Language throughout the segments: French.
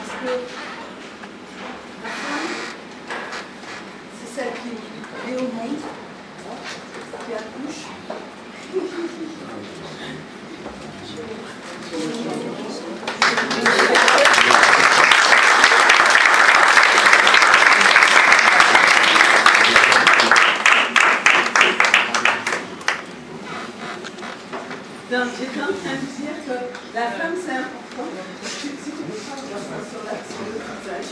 Parce que la femme, c'est celle qui est au monde, qui accouche. Donc, j'étais en train de dire que la femme, c'est important. Si tu veux pas voir ça sur le visage.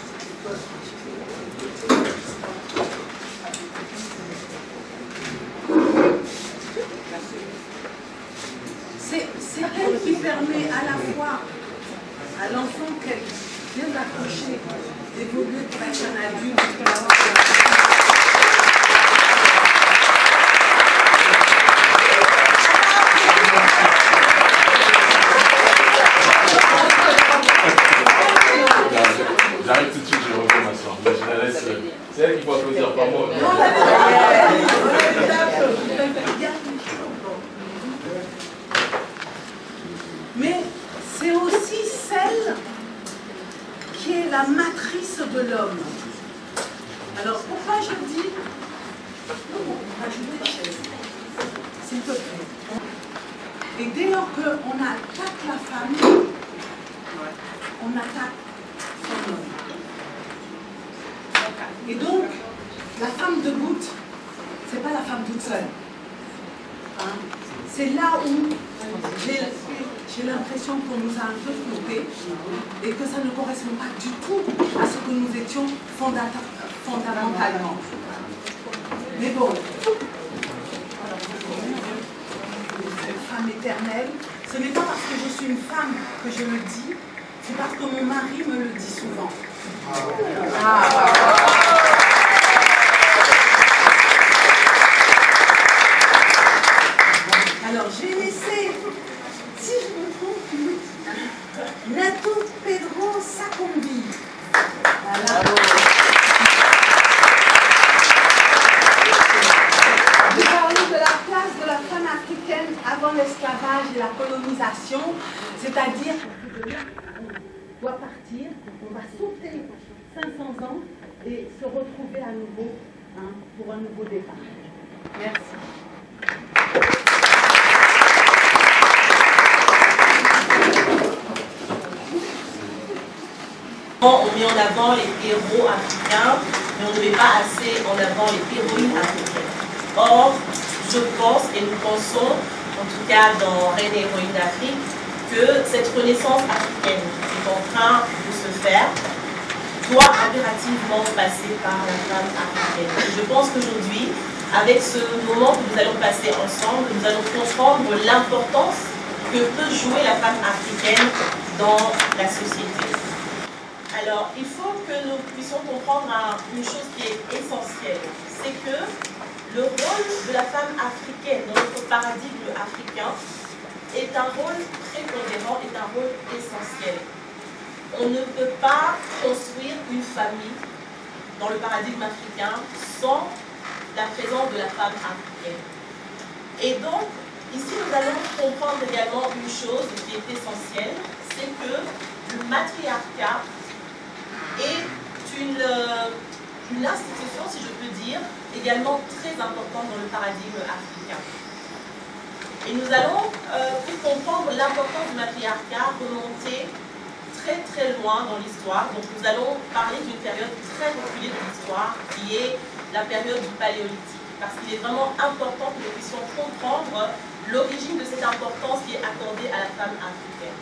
C'est elle qui permet à la fois à l'enfant qu'elle vient d'accoucher d'évoluer pour être un adulte. J'arrive tout de suite, je reprends ma soeur. Je la laisse. C'est elle qui faut applaudir, pas moi. Mais c'est aussi celle qui est la matrice de l'homme. Alors pourquoi je dis rajoutez chaise, s'il te plaît. Et dès lors qu'on attaque la femme, on attaque son homme. Et donc, la femme de goutte, c'est pas la femme toute seule. Hein? C'est là où j'ai l'impression qu'on nous a un peu trompés et que ça ne correspond pas du tout à ce que nous étions fondamentalement. Mais bon, cette femme éternelle, ce n'est pas parce que je suis une femme que je le dis, c'est parce que mon mari me le dit souvent. Alors j'ai laissé, si je me trompe, Nato Pedro Sacombi. Voilà. Je parlais de la place de la femme africaine avant l'esclavage et la colonisation, c'est-à-dire on doit partir, on va sauter 500 ans et se retrouver à nouveau pour un nouveau départ. Merci. On met en avant les héros africains, mais on ne met pas assez en avant les héroïnes africaines. Or, je pense, et nous pensons, en tout cas dans Reine et Héroïne d'Afrique, que cette renaissance africaine qui est en train de se faire doit impérativement passer par la femme africaine. Et je pense qu'aujourd'hui, avec ce moment que nous allons passer ensemble, nous allons comprendre l'importance que peut jouer la femme africaine dans la société. Alors, il faut que nous puissions comprendre une chose qui est essentielle, c'est que le rôle de la femme africaine dans notre paradigme africain est un rôle prépondérant, est un rôle essentiel. On ne peut pas construire une famille dans le paradigme africain sans la présence de la femme africaine. Et donc, ici nous allons comprendre également une chose qui est essentielle, c'est que le matriarcat est une institution, si je peux dire, également très importante dans le paradigme africain. Et nous allons, pour comprendre l'importance du matriarcat, remonter très très loin dans l'histoire. Donc nous allons parler d'une période très reculée de l'histoire, qui est la période du Paléolithique. Parce qu'il est vraiment important que nous puissions comprendre l'origine de cette importance qui est accordée à la femme africaine.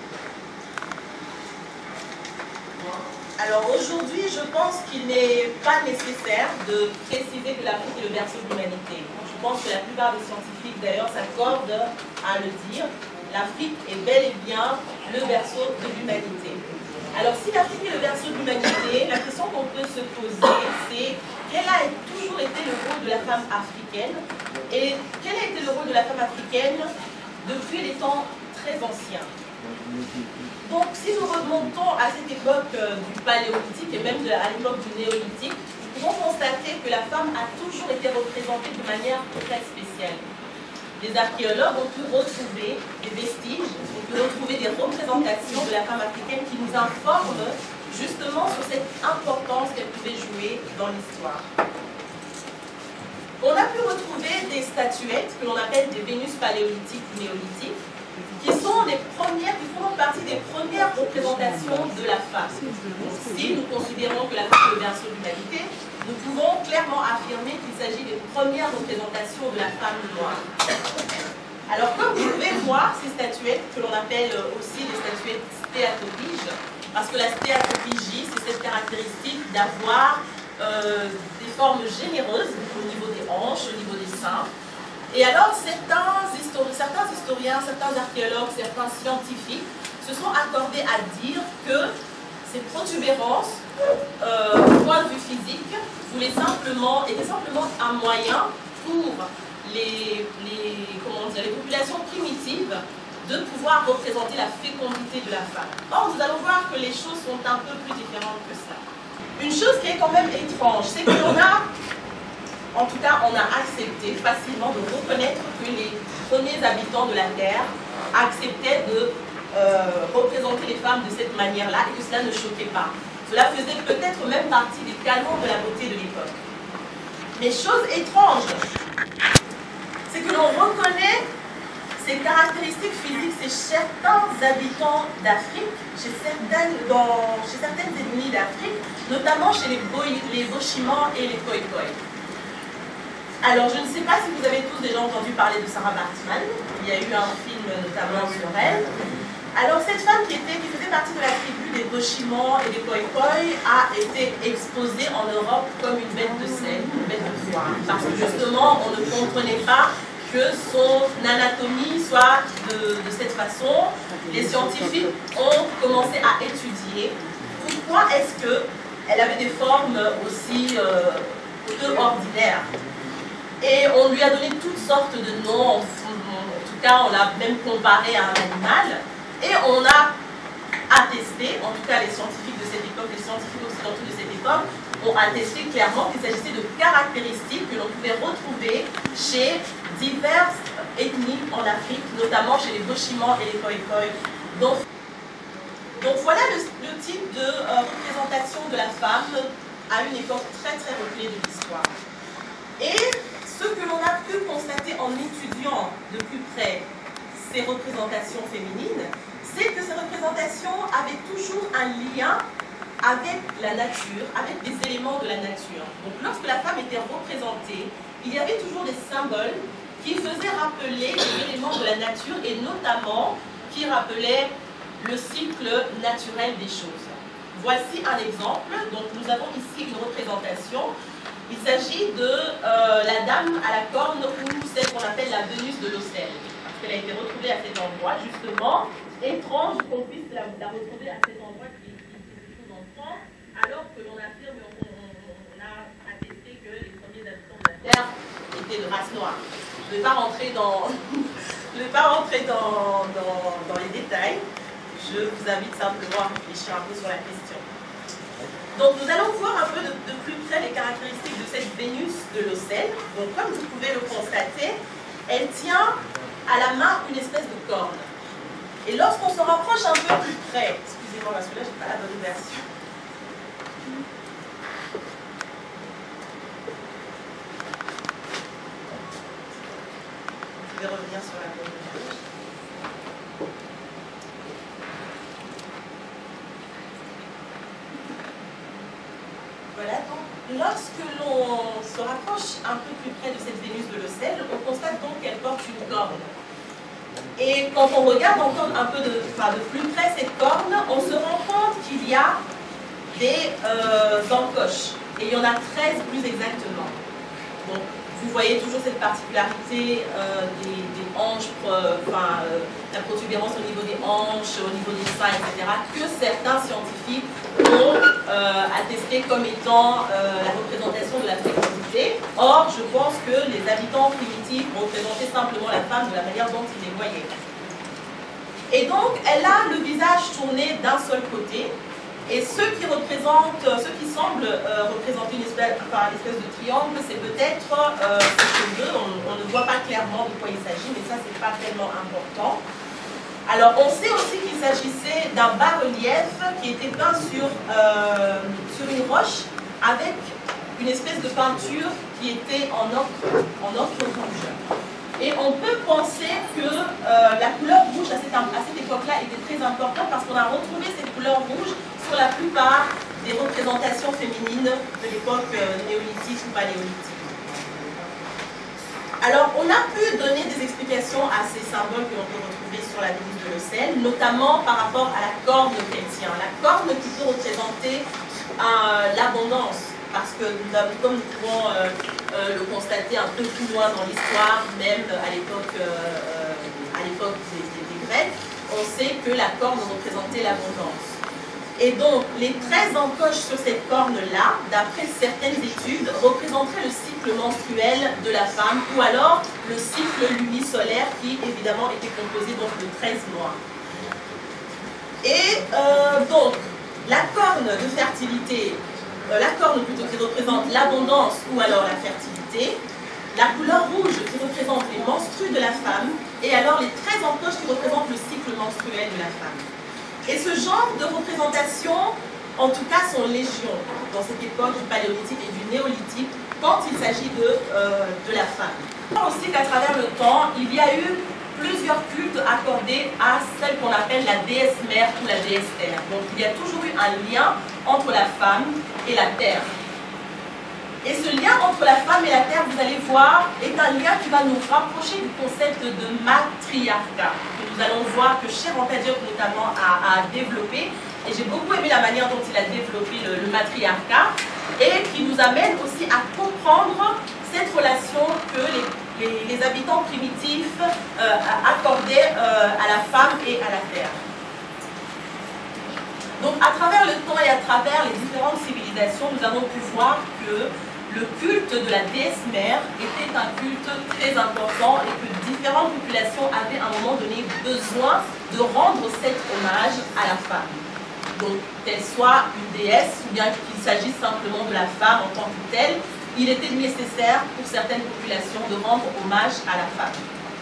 Alors aujourd'hui, je pense qu'il n'est pas nécessaire de préciser que l'Afrique est le berceau de l'humanité. Je pense que la plupart des scientifiques d'ailleurs s'accordent à le dire. L'Afrique est bel et bien le berceau de l'humanité. Alors si l'Afrique est le berceau de l'humanité, la question qu'on peut se poser, c'est quel a toujours été le rôle de la femme africaine et quel a été le rôle de la femme africaine depuis les temps très anciens. Donc, si nous remontons à cette époque du Paléolithique et même à l'époque du Néolithique, nous pouvons constater que la femme a toujours été représentée de manière très spéciale. Les archéologues ont pu retrouver des vestiges, ont pu retrouver des représentations de la femme africaine qui nous informent justement sur cette importance qu'elle pouvait jouer dans l'histoire. On a pu retrouver des statuettes que l'on appelle des Vénus paléolithiques ou néolithiques, qui sont les premières, qui font partie des premières représentations de la femme. Donc, si nous considérons que la femme est le berceau de l'humanité, nous pouvons clairement affirmer qu'il s'agit des premières représentations de la femme noire. Alors, comme vous pouvez voir, ces statuettes, que l'on appelle aussi les statuettes stéatopiges, parce que la stéatopygie, c'est cette caractéristique d'avoir des formes généreuses au niveau des hanches, au niveau des seins. Et alors, certains historiens, certains archéologues, certains scientifiques se sont accordés à dire que ces protubérances, au point de vue physique, étaient simplement un moyen pour les populations primitives de pouvoir représenter la fécondité de la femme. Or, nous allons voir que les choses sont un peu plus différentes que ça. Une chose qui est quand même étrange, c'est que l'on a, en tout cas, on a accepté facilement de reconnaître que les premiers habitants de la Terre acceptaient de représenter les femmes de cette manière-là et que cela ne choquait pas. Cela faisait peut-être même partie des canons de la beauté de l'époque. Mais chose étrange, c'est que l'on reconnaît ces caractéristiques physiques chez certains habitants d'Afrique, chez certaines ethnies d'Afrique, notamment chez les Bochimans et les Khoikhoi. Alors, je ne sais pas si vous avez tous déjà entendu parler de Sarah Baartman. Il y a eu un film notamment sur elle. Alors, cette femme qui faisait partie de la tribu des Bochimans et des Khoikhoi a été exposée en Europe comme une bête de scène, une bête de foire. Parce que justement, on ne comprenait pas que son anatomie soit de cette façon. Les scientifiques ont commencé à étudier pourquoi est-ce qu'elle avait des formes aussi peu ordinaires. Et on lui a donné toutes sortes de noms, en tout cas on l'a même comparé à un animal, et on a attesté, en tout cas les scientifiques de cette époque, les scientifiques occidentaux de cette époque, ont attesté clairement qu'il s'agissait de caractéristiques que l'on pouvait retrouver chez diverses ethnies en Afrique, notamment chez les Bochimans et les Khoikhoi. Donc voilà le type de représentation de la femme à une époque très très reculée de l'histoire. Et ce que l'on a pu constater en étudiant de plus près ces représentations féminines, c'est que ces représentations avaient toujours un lien avec la nature, avec des éléments de la nature. Donc lorsque la femme était représentée, il y avait toujours des symboles qui faisaient rappeler les éléments de la nature et notamment qui rappelaient le cycle naturel des choses. Voici un exemple. Donc nous avons ici une représentation. Il s'agit de la dame à la corne ou celle qu'on appelle la Vénus de l'Océan. Parce qu'elle a été retrouvée à cet endroit, justement. Étrange qu'on puisse la retrouver à cet endroit qui est son enfant, alors que l'on affirme, on a attesté que les premiers habitants de la Terre étaient de race noire. Je ne vais pas rentrer dans les détails. Je vous invite simplement à réfléchir un peu sur la question. Donc nous allons voir un peu de plus près les caractéristiques de cette Vénus de l'Océan. Donc comme vous pouvez le constater, elle tient à la main une espèce de corne. Et lorsqu'on se rapproche un peu plus près, excusez-moi parce que là je n'ai pas la bonne version. Je vais revenir sur la bonne version. Voilà, donc lorsque l'on se rapproche un peu plus près de cette Vénus de l'Océan, on constate donc qu'elle porte une corne. Et quand on regarde encore un peu de plus près cette corne, on se rend compte qu'il y a des encoches. Et il y en a 13 plus exactement. Donc vous voyez toujours cette particularité des hanches, la protubérance au niveau des hanches, au niveau des seins, etc., que certains scientifiques ont attesté comme étant la représentation de la fécondité. Or, je pense que les habitants primitifs représentaient simplement la femme de la manière dont ils les voyaient. Et donc, elle a le visage tourné d'un seul côté. Et ce qui semble représenter une espèce de triangle, c'est peut-être ses cheveux. On ne voit pas clairement de quoi il s'agit, mais ça, c'est pas tellement important. Alors, on sait aussi qu'il s'agissait d'un bas-relief qui était peint sur une roche avec une espèce de peinture qui était en ocre rouge. Et on peut penser que la couleur rouge à cette époque-là était très importante parce qu'on a retrouvé cette couleur rouge sur la plupart des représentations féminines de l'époque néolithique ou paléolithique. Alors, on a pu donner des explications à ces symboles que l'on peut retrouver sur la devise de Lecel, notamment par rapport à la corne chrétienne. La corne qui peut représenter l'abondance, parce que comme nous pouvons le constater un peu plus loin dans l'histoire, même à l'époque des Grecs, on sait que la corne représentait l'abondance. Et donc, les 13 encoches sur cette corne-là, d'après certaines études, représenteraient le cycle menstruel de la femme, ou alors le cycle lunisolaire qui, évidemment, était composé donc, de 13 mois. Et donc, la corne de fertilité, la corne plutôt qui représente l'abondance ou alors la fertilité, la couleur rouge qui représente les menstrues de la femme, et alors les 13 encoches qui représentent le cycle menstruel de la femme. Et ce genre de représentation, en tout cas, sont légion dans cette époque du paléolithique et du néolithique quand il s'agit de la femme. On sait aussi qu'à travers le temps, il y a eu plusieurs cultes accordés à celle qu'on appelle la déesse mère ou la déesse terre. Donc il y a toujours eu un lien entre la femme et la terre. Et ce lien entre la femme et la terre, vous allez voir, est un lien qui va nous rapprocher du concept de matriarcat, que nous allons voir que Cher Antadiop notamment a développé. Et j'ai beaucoup aimé la manière dont il a développé le matriarcat, et qui nous amène aussi à comprendre cette relation que les habitants primitifs accordaient à la femme et à la terre. Donc à travers le temps et à travers les différentes civilisations, nous avons pu voir que le culte de la déesse mère était un culte très important et que différentes populations avaient à un moment donné besoin de rendre cet hommage à la femme. Donc qu'elle soit une déesse ou bien qu'il s'agisse simplement de la femme en tant que telle, il était nécessaire pour certaines populations de rendre hommage à la femme.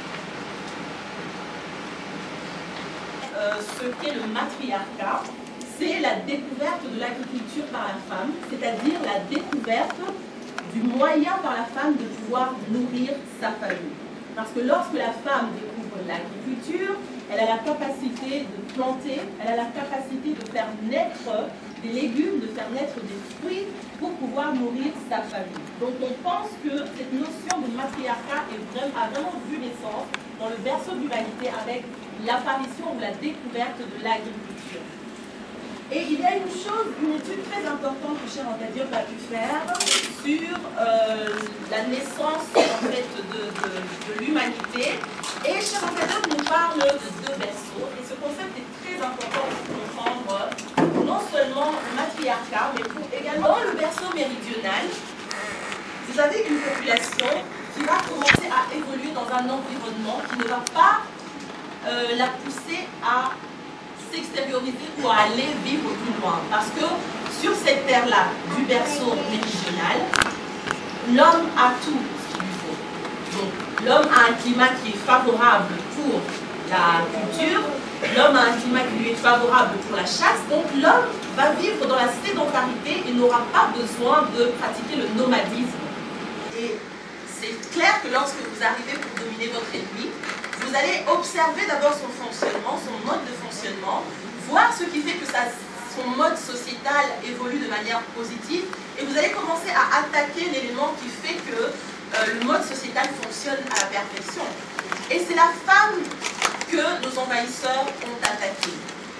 Ce qu'est le matriarcat, c'est la découverte de l'agriculture par la femme, c'est-à-dire la découverte du moyen par la femme de pouvoir nourrir sa famille. Parce que lorsque la femme découvre l'agriculture, elle a la capacité de planter, elle a la capacité de faire naître des légumes, de faire naître des fruits pour pouvoir nourrir sa famille. Donc on pense que cette notion de matriarcat a vraiment vu naissance dans le berceau de l'humanité avec l'apparition ou la découverte de l'agriculture. Et il y a une étude très importante que Cher Antadiop a pu faire sur la naissance en fait, de l'humanité. Et Cher Antadiop nous parle de deux berceaux. Et ce concept est très important pour comprendre non seulement le matriarcat, mais pour également le berceau méridional. Vous avez une population qui va commencer à évoluer dans un environnement qui ne va pas la pousser à s'extérioriser ou à aller vivre plus loin. Parce que sur cette terre-là, du berceau méridional, l'homme a tout ce qu'il lui faut. Donc l'homme a un climat qui est favorable pour la culture, l'homme a un climat qui lui est favorable pour la chasse, donc l'homme va vivre dans la sédentarité et n'aura pas besoin de pratiquer le nomadisme. Et c'est clair que lorsque vous arrivez pour dominer votre ennemi, vous allez observer d'abord son fonctionnement, son mode de fonctionnement, voir ce qui fait que son mode sociétal évolue de manière positive, et vous allez commencer à attaquer l'élément qui fait que le mode sociétal fonctionne à la perfection. Et c'est la femme que nos envahisseurs ont attaquée.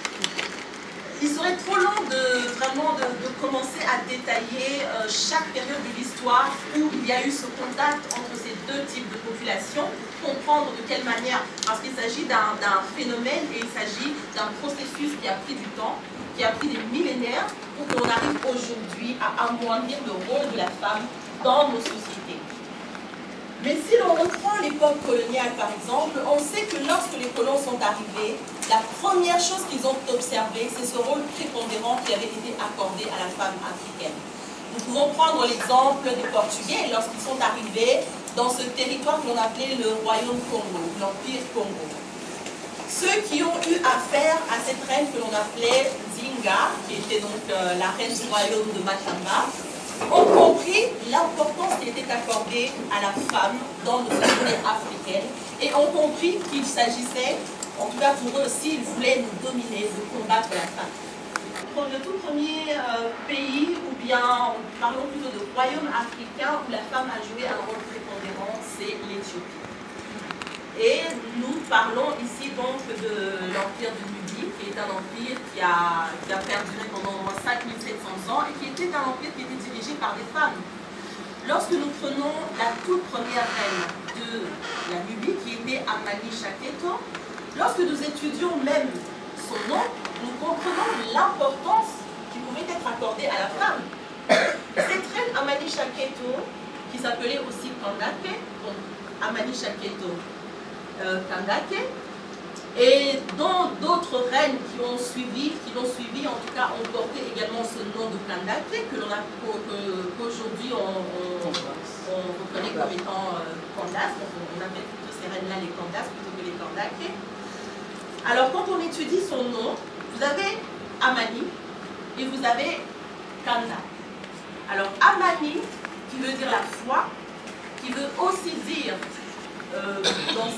Il serait trop long de commencer à détailler chaque période de l'histoire où il y a eu ce contact entre ces deux types de populations, comprendre de quelle manière, parce qu'il s'agit d'un phénomène et il s'agit d'un processus qui a pris du temps, qui a pris des millénaires pour qu'on arrive aujourd'hui à amoindrir le rôle de la femme dans nos sociétés. Mais si l'on reprend l'époque coloniale par exemple, on sait que lorsque les colons sont arrivés, la première chose qu'ils ont observée, c'est ce rôle prépondérant qui avait été accordé à la femme africaine. Nous pouvons prendre l'exemple des Portugais lorsqu'ils sont arrivés dans ce territoire qu'on appelait le Royaume Congo, l'Empire Congo. ceux qui ont eu affaire à cette reine que l'on appelait Zinga, qui était donc la reine du royaume de Matamba, ont compris l'importance qui était accordée à la femme dans nos sociétés africaines et ont compris qu'il s'agissait, en tout cas pour eux, s'ils voulaient nous dominer, de combattre la femme. Le tout premier pays, ou bien parlons plutôt de royaume africain où la femme a joué un rôle prépondérant, c'est l'Éthiopie. Et nous parlons ici donc de l'empire de Nubie, qui est un empire qui a perduré pendant au moins 5700 ans et qui était un empire qui était dirigé par des femmes. Lorsque nous prenons la toute première reine de la Nubie, qui était Amani Shaketo, lorsque nous étudions même son nom, nous comprenons l'importance qui pouvait être accordée à la femme. Cette reine Amani Shaketo, qui s'appelait aussi Kandake, donc Amani Shaketo Kandake, et dont d'autres reines qui l'ont suivi, en tout cas, ont porté également ce nom de Kandake, qu'aujourd'hui on reconnaît comme étant Candace. On appelle plutôt ces reines-là les Candace plutôt que les Kandake. Alors, quand on étudie son nom, vous avez Amani et vous avez Kanda. Alors, Amani, qui veut dire la foi, qui veut aussi dire, dans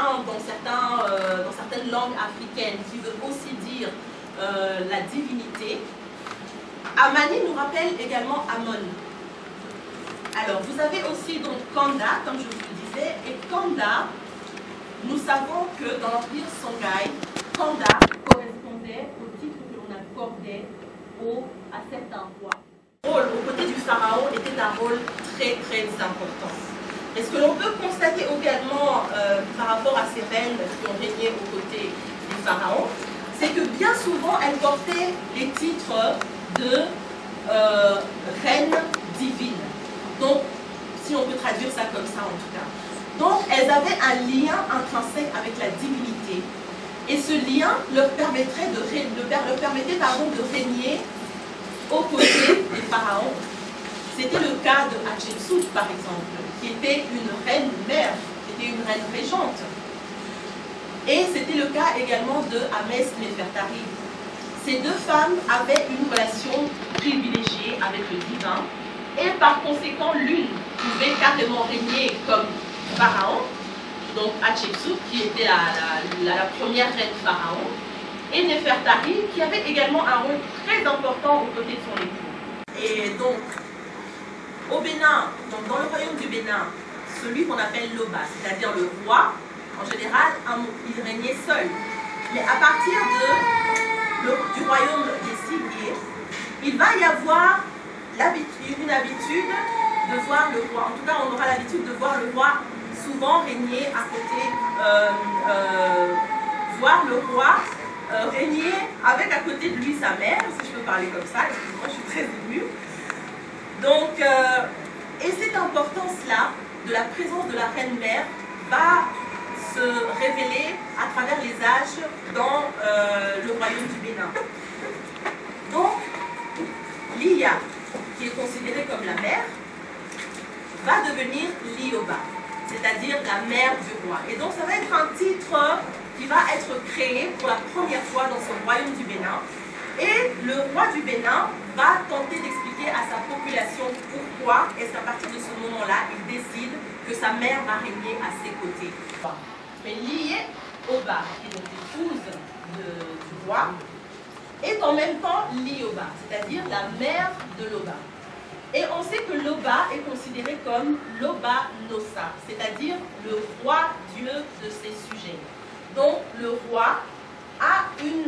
certaines langues africaines, qui veut aussi dire la divinité. Amani nous rappelle également Amon. Alors, vous avez aussi donc Kanda, comme je vous le disais, et Kanda, nous savons que dans l'empire Songhai, Kanda correspondait au titre que l'on accordait à certains rois. Le rôle aux côtés du pharaon était un rôle très très important. Et ce que l'on peut constater également par rapport à ces reines qui ont régné aux côtés du pharaon, c'est que bien souvent elles portaient les titres de reine divine. Donc, si on peut traduire ça comme ça en tout cas. Donc, elles avaient un lien intrinsèque avec la divinité. Et ce lien leur permettait de régner aux côtés des pharaons. C'était le cas de Hatshepsut, par exemple, qui était une reine mère, qui était une reine régente. Et c'était le cas également de Ahmes Nefertari. Ces deux femmes avaient une relation privilégiée avec le divin, et par conséquent, l'une pouvait carrément régner comme pharaon, donc Hatshepsut, qui était la première reine pharaon, et Nefertari, qui avait également un rôle très important aux côtés de son époux. Et donc, au Bénin, donc dans le royaume du Bénin, celui qu'on appelle l'Oba, c'est-à-dire le roi, en général, il régnait seul. Mais à partir du royaume des Sigir, il va y avoir une habitude de voir le roi. En tout cas, on aura l'habitude de voir le roi souvent régner à côté, voir le roi régner avec à côté de lui sa mère, si je peux parler comme ça, excusez-moi, je suis très émue. Donc, et cette importance-là de la présence de la reine-mère va se révéler à travers les âges dans le royaume du Bénin. Donc, Liya, qui est considérée comme la mère, va devenir Lioba, c'est-à-dire la mère du roi. Et donc, ça va être un titre qui va être créé pour la première fois dans ce royaume du Bénin. Et le roi du Bénin va tenter d'expliquer à sa population pourquoi est-ce qu'à partir de ce moment-là, il décide que sa mère va régner à ses côtés. Mais Liye Oba, qui est donc l'épouse du roi, est en même temps Lioba, c'est-à-dire la mère de l'Oba. Et on sait que l'Oba est considéré comme l'Oba Nossa, c'est-à-dire le roi Dieu de ses sujets. Donc le roi a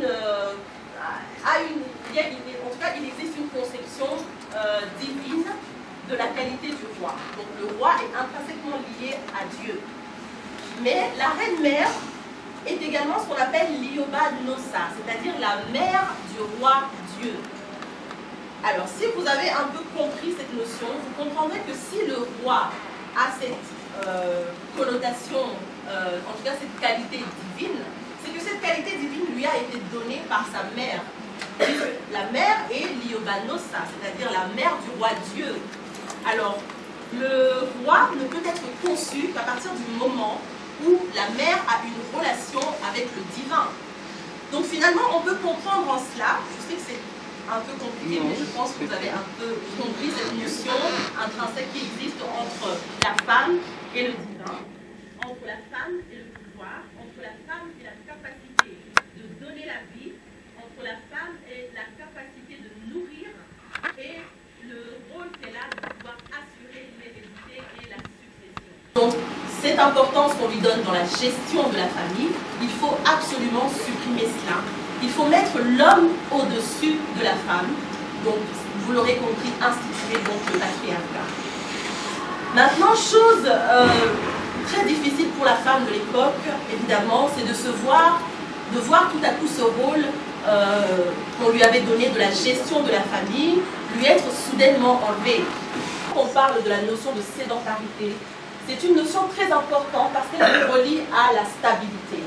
en tout cas, il existe une conception divine de la qualité du roi. Donc le roi est intrinsèquement lié à Dieu. Mais la reine-mère est également ce qu'on appelle Lioba Nossa, c'est-à-dire la mère du roi Dieu. Alors, si vous avez un peu compris cette notion, vous comprendrez que si le roi a cette connotation, en tout cas cette qualité divine, c'est que cette qualité divine lui a été donnée par sa mère. La mère est Lioba Nossa, c'est-à-dire la mère du roi Dieu. Alors, le roi ne peut être conçu qu'à partir du moment où la mère a une relation avec le divin. Donc finalement, on peut comprendre en cela, je sais que c'est un peu compliqué, mais je pense que vous avez un peu compris cette notion intrinsèque qui existe entre la femme et le divin, entre la femme et le pouvoir, entre la femme et la capacité de donner la vie, entre la femme et la capacité de nourrir, et le rôle qu'elle a de pouvoir assurer l'hérédité et la succession. Donc, cette importance qu'on lui donne dans la gestion de la famille, il faut absolument supprimer cela. Il faut mettre l'homme au-dessus de la femme, donc vous l'aurez compris, instituer donc le patriarcat. Maintenant, chose très difficile pour la femme de l'époque, évidemment, c'est de voir tout à coup ce rôle qu'on lui avait donné de la gestion de la famille, lui être soudainement enlevé. On parle de la notion de sédentarité. C'est une notion très importante parce qu'elle se relie à la stabilité.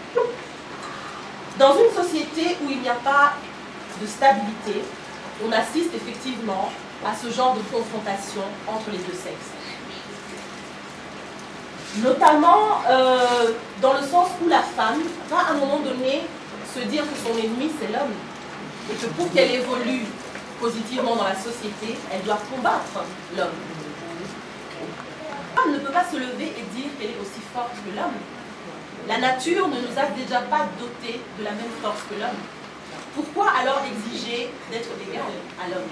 Dans une société où il n'y a pas de stabilité, on assiste effectivement à ce genre de confrontation entre les deux sexes. Notamment dans le sens où la femme va à un moment donné se dire que son ennemi c'est l'homme et que pour qu'elle évolue positivement dans la société, elle doit combattre l'homme. La femme ne peut pas se lever et dire qu'elle est aussi forte que l'homme. La nature ne nous a déjà pas dotés de la même force que l'homme. Pourquoi alors exiger d'être égal à l'homme?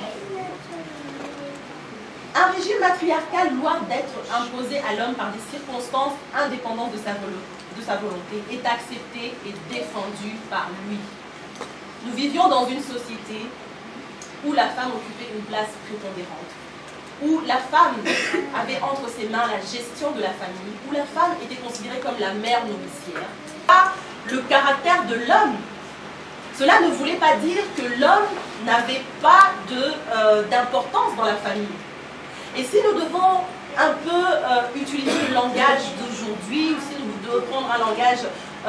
Un régime matriarcal loin d'être imposé à l'homme par des circonstances indépendantes de sa volonté est accepté et défendu par lui. Nous vivions dans une société où la femme occupait une place prépondérante, où la femme avait entre ses mains la gestion de la famille, où la femme était considérée comme la mère nourricière. Pas le caractère de l'homme. Cela ne voulait pas dire que l'homme n'avait pas d'importance dans la famille. Et si nous devons un peu utiliser le langage d'aujourd'hui, ou si nous devons prendre un langage,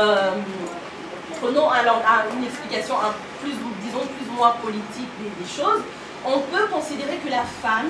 prenons une explication disons plus ou moins politique des choses, on peut considérer que la femme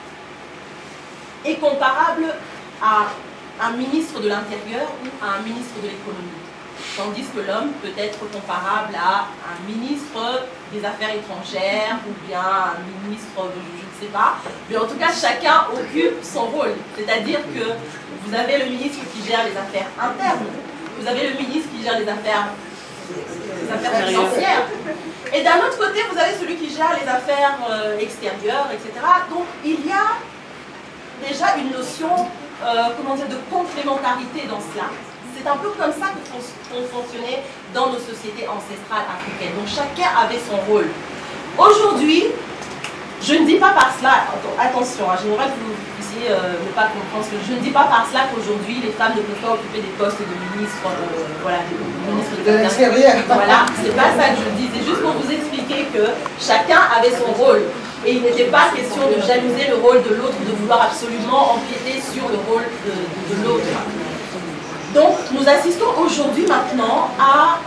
est comparable à un ministre de l'Intérieur ou à un ministre de l'Économie. Tandis que l'homme peut être comparable à un ministre des Affaires étrangères ou bien un ministre, je ne sais pas. Mais en tout cas, chacun occupe son rôle. C'est-à-dire que vous avez le ministre qui gère les affaires internes, vous avez le ministre qui gère les affaires financières, et d'un autre côté, vous avez celui qui gère les affaires extérieures, etc. Donc, il y a déjà une notion comment dire, de complémentarité dans cela. C'est un peu comme ça qu'on fonctionnait dans nos sociétés ancestrales africaines. Donc chacun avait son rôle. Aujourd'hui, je ne dis pas par cela, attention, j'aimerais que vous puissiez ne pas comprendre ce que je ne dis pas par cela qu'aujourd'hui les femmes ne peuvent pas occuper des postes de ministre, voilà, de l'extérieur. Voilà, c'est pas ça que je dis, c'est juste pour vous expliquer que chacun avait son rôle. Et il n'était pas question de jalouser le rôle de l'autre, de vouloir absolument empiéter sur le rôle de l'autre. Donc, nous assistons aujourd'hui maintenant à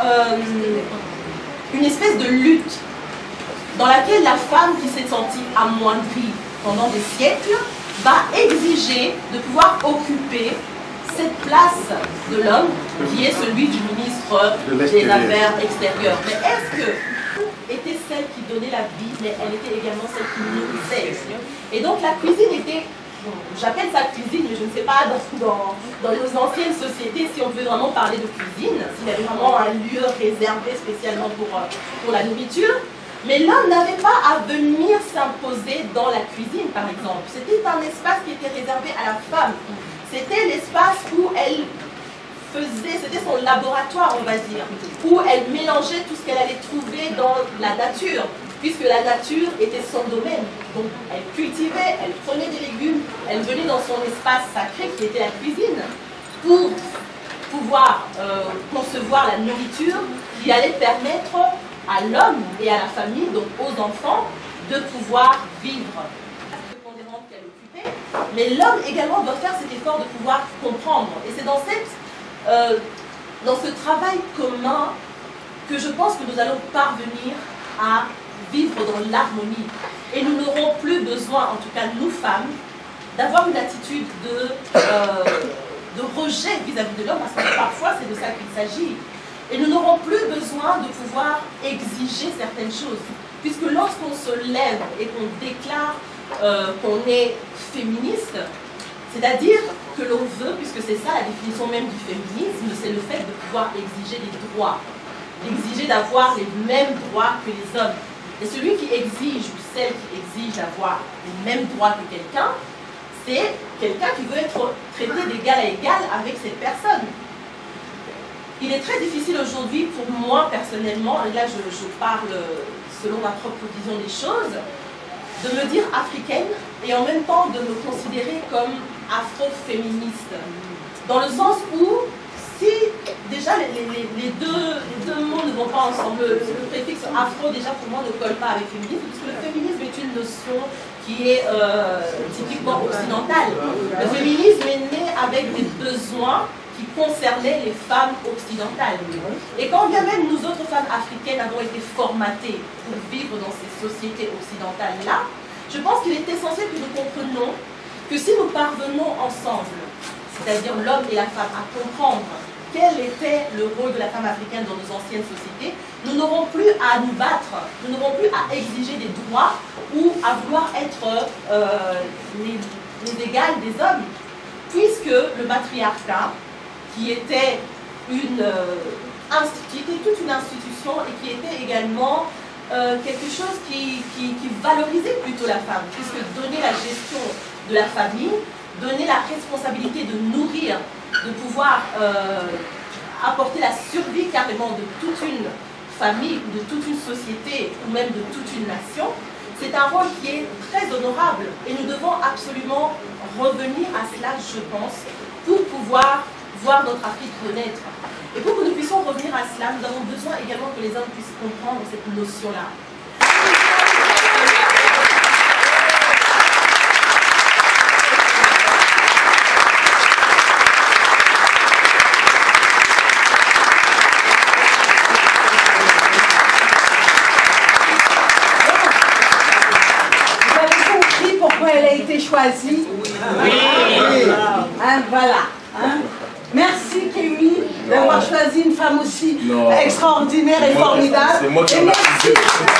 une espèce de lutte dans laquelle la femme qui s'est sentie amoindrie pendant des siècles va exiger de pouvoir occuper cette place de l'homme qui est celui du ministre des Affaires extérieures. Mais est-ce que était celle qui donnait la vie, mais elle était également celle qui nourrissait? Et donc la cuisine était... Bon, j'appelle ça cuisine, mais je ne sais pas dans nos anciennes sociétés si on peut vraiment parler de cuisine, s'il y avait vraiment un lieu réservé spécialement pour la nourriture. Mais l'homme n'avait pas à venir s'imposer dans la cuisine, par exemple. C'était un espace qui était réservé à la femme. C'était l'espace où elle faisait, c'était son laboratoire, on va dire, où elle mélangeait tout ce qu'elle allait trouver dans la nature, puisque la nature était son domaine. Donc elle cultivait, elle prenait des légumes, elle venait dans son espace sacré qui était la cuisine, pour pouvoir concevoir la nourriture qui allait permettre à l'homme et à la famille, donc aux enfants, de pouvoir vivre. Qu'elle occupait, mais l'homme également doit faire cet effort de pouvoir comprendre. Et c'est dans ce travail commun que je pense que nous allons parvenir à vivre dans l'harmonie. Et nous n'aurons plus besoin, en tout cas nous femmes, d'avoir une attitude rejet vis-à-vis de l'homme, parce que parfois c'est de ça qu'il s'agit. Et nous n'aurons plus besoin de pouvoir exiger certaines choses, puisque lorsqu'on se lève et qu'on déclare qu'on est féministe, c'est-à-dire que l'on veut, puisque c'est ça la définition même du féminisme, c'est le fait de pouvoir exiger des droits, d'exiger d'avoir les mêmes droits que les hommes. Et celui qui exige, ou celle qui exige d'avoir les mêmes droits que quelqu'un, c'est quelqu'un qui veut être traité d'égal à égal avec cette personne. Il est très difficile aujourd'hui pour moi personnellement, et là je parle selon ma propre vision des choses, de me dire africaine et en même temps de me considérer comme afro-féministe. Dans le sens où, si déjà les deux mots ne vont pas ensemble, le préfixe afro déjà pour moi ne colle pas avec féminisme, puisque le féminisme est une notion qui est typiquement occidentale. Le féminisme est né avec des besoins qui concernaient les femmes occidentales. Et quand bien même nous autres femmes africaines avons été formatées pour vivre dans ces sociétés occidentales-là, je pense qu'il est essentiel que nous comprenions que si nous parvenons ensemble, c'est-à-dire l'homme et la femme, à comprendre quel était le rôle de la femme africaine dans nos anciennes sociétés, nous n'aurons plus à nous battre, nous n'aurons plus à exiger des droits ou à vouloir être les égales des hommes, puisque le matriarcat, qui était toute une institution et qui était également quelque chose qui valorisait plutôt la femme, puisque donner la gestion de la famille, donner la responsabilité de nourrir, de pouvoir apporter la survie carrément de toute une famille, ou de toute une société, ou même de toute une nation, c'est un rôle qui est très honorable et nous devons absolument revenir à cela, je pense, pour pouvoir voir notre Afrique renaître. Et pour que nous puissions revenir à cela, nous avons besoin également que les hommes puissent comprendre cette notion-là. Vous avez compris pourquoi elle a été choisie? Oui. Hein, voilà. Hein? Merci Kémy d'avoir choisi une femme aussi extraordinaire et formidable. C'est moi qui et merci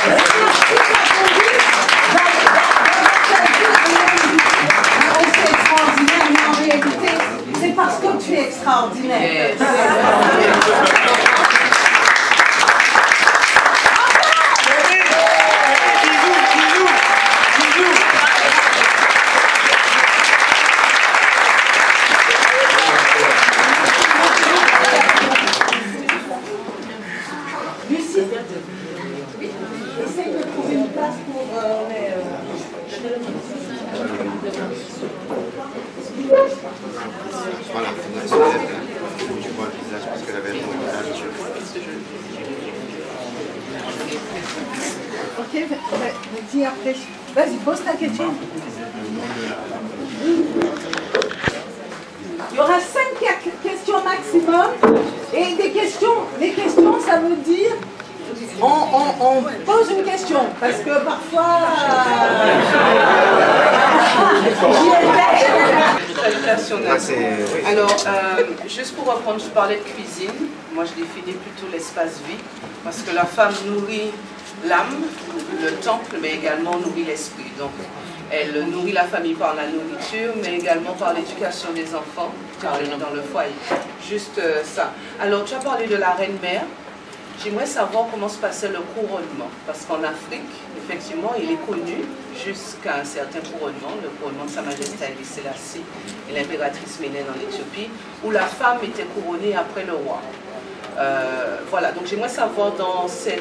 extraordinaire, mais en réalité, c'est parce que tu es extraordinaire. Voilà, je vois le visage parce qu'elle avait le visage. Ok, vas-y après. Vas-y, pose ta question. Il y aura 5 questions maximum. Et des questions, les questions, ça veut dire on pose une question. Parce que parfois... Alors, juste pour reprendre, je parlais de cuisine. Moi, je définis plutôt l'espace vide, parce que la femme nourrit l'âme, le temple, mais également nourrit l'esprit. Donc, elle nourrit la famille par la nourriture, mais également par l'éducation des enfants dans le foyer. Juste ça. Alors, tu as parlé de la reine-mère. J'aimerais savoir comment se passait le couronnement, parce qu'en Afrique, effectivement, il est connu jusqu'à un certain couronnement, le couronnement de Sa Majesté Haïlé Sélassié et l'impératrice Ménène en Éthiopie, où la femme était couronnée après le roi. Voilà, donc j'aimerais savoir dans ce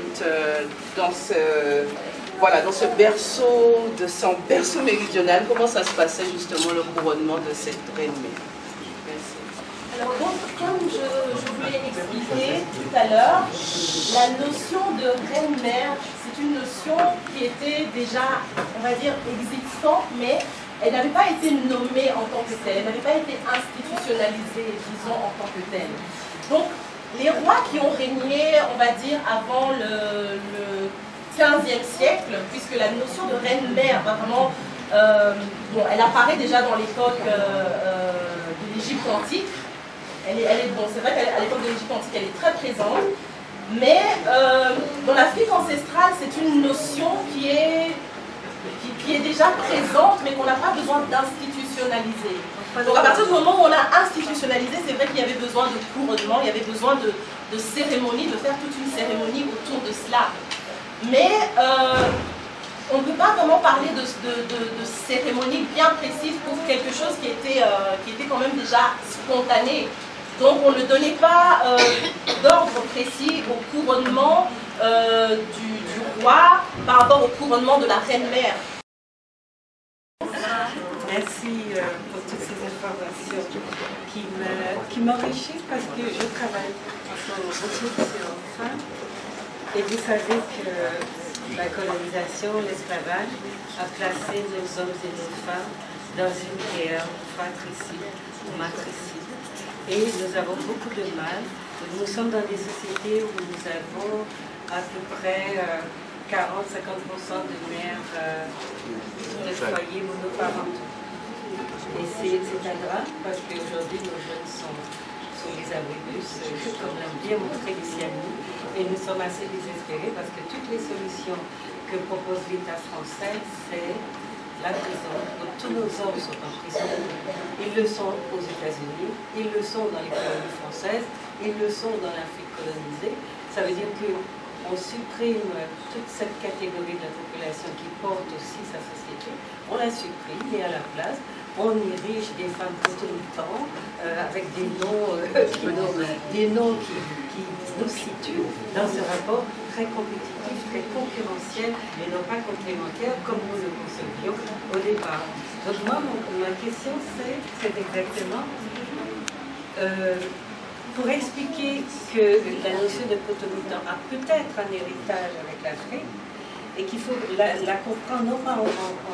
berceau méridional, comment ça se passait justement le couronnement de cette reine-mère. Alors donc, comme je voulais expliquer tout à l'heure, la notion de reine-mère, c'est une notion qui était déjà, on va dire, existante, mais elle n'avait pas été nommée en tant que telle, elle n'avait pas été institutionnalisée, disons, en tant que telle. Donc, les rois qui ont régné, on va dire, avant le 15e siècle, puisque la notion de reine-mère, vraiment, bon, elle apparaît déjà dans l'époque de l'Égypte antique, bon, c'est vrai qu'à l'époque de l'Égypte antique, elle est très présente, mais dans l'Afrique ancestrale, c'est une notion qui est déjà présente, mais qu'on n'a pas besoin d'institutionnaliser. Donc à partir du moment où on a institutionnalisé, c'est vrai qu'il y avait besoin de couronnement, il y avait besoin de cérémonie, de faire toute une cérémonie autour de cela. Mais on ne peut pas vraiment parler de cérémonie bien précise pour quelque chose qui était quand même déjà spontané. Donc on ne donnait pas d'ordre précis au couronnement du roi par rapport au couronnement de la reine-mère. Merci pour toutes ces informations qui m'enrichissent parce que je travaille beaucoup sur femmes. Et vous savez que la colonisation, l'esclavage, a placé nos hommes et nos femmes dans une guerre fratricide ou matricide. Et nous avons beaucoup de mal. Nous sommes dans des sociétés où nous avons à peu près 40-50% de mères de foyers monoparentaux. Et c'est un drame parce qu'aujourd'hui nos jeunes sont les abribus, comme l'a bien montré Luciani, et nous sommes assez désespérés parce que toutes les solutions que propose l'État français, c'est la prison. Donc tous nos hommes sont en prison. Ils le sont aux États-Unis, ils le sont dans les colonies françaises, ils le sont dans l'Afrique colonisée. Ça veut dire qu'on supprime toute cette catégorie de la population qui porte aussi sa société. On la supprime et à la place, on érige des femmes potomitans avec des noms qui nous situent dans ce rapport très compétitif, très concurrentiel et non pas complémentaire comme nous le concevions au départ. Donc moi, ma question c'est exactement pour expliquer que la notion de potomitan a peut-être un héritage avec l'Afrique et qu'il faut la comprendre non pas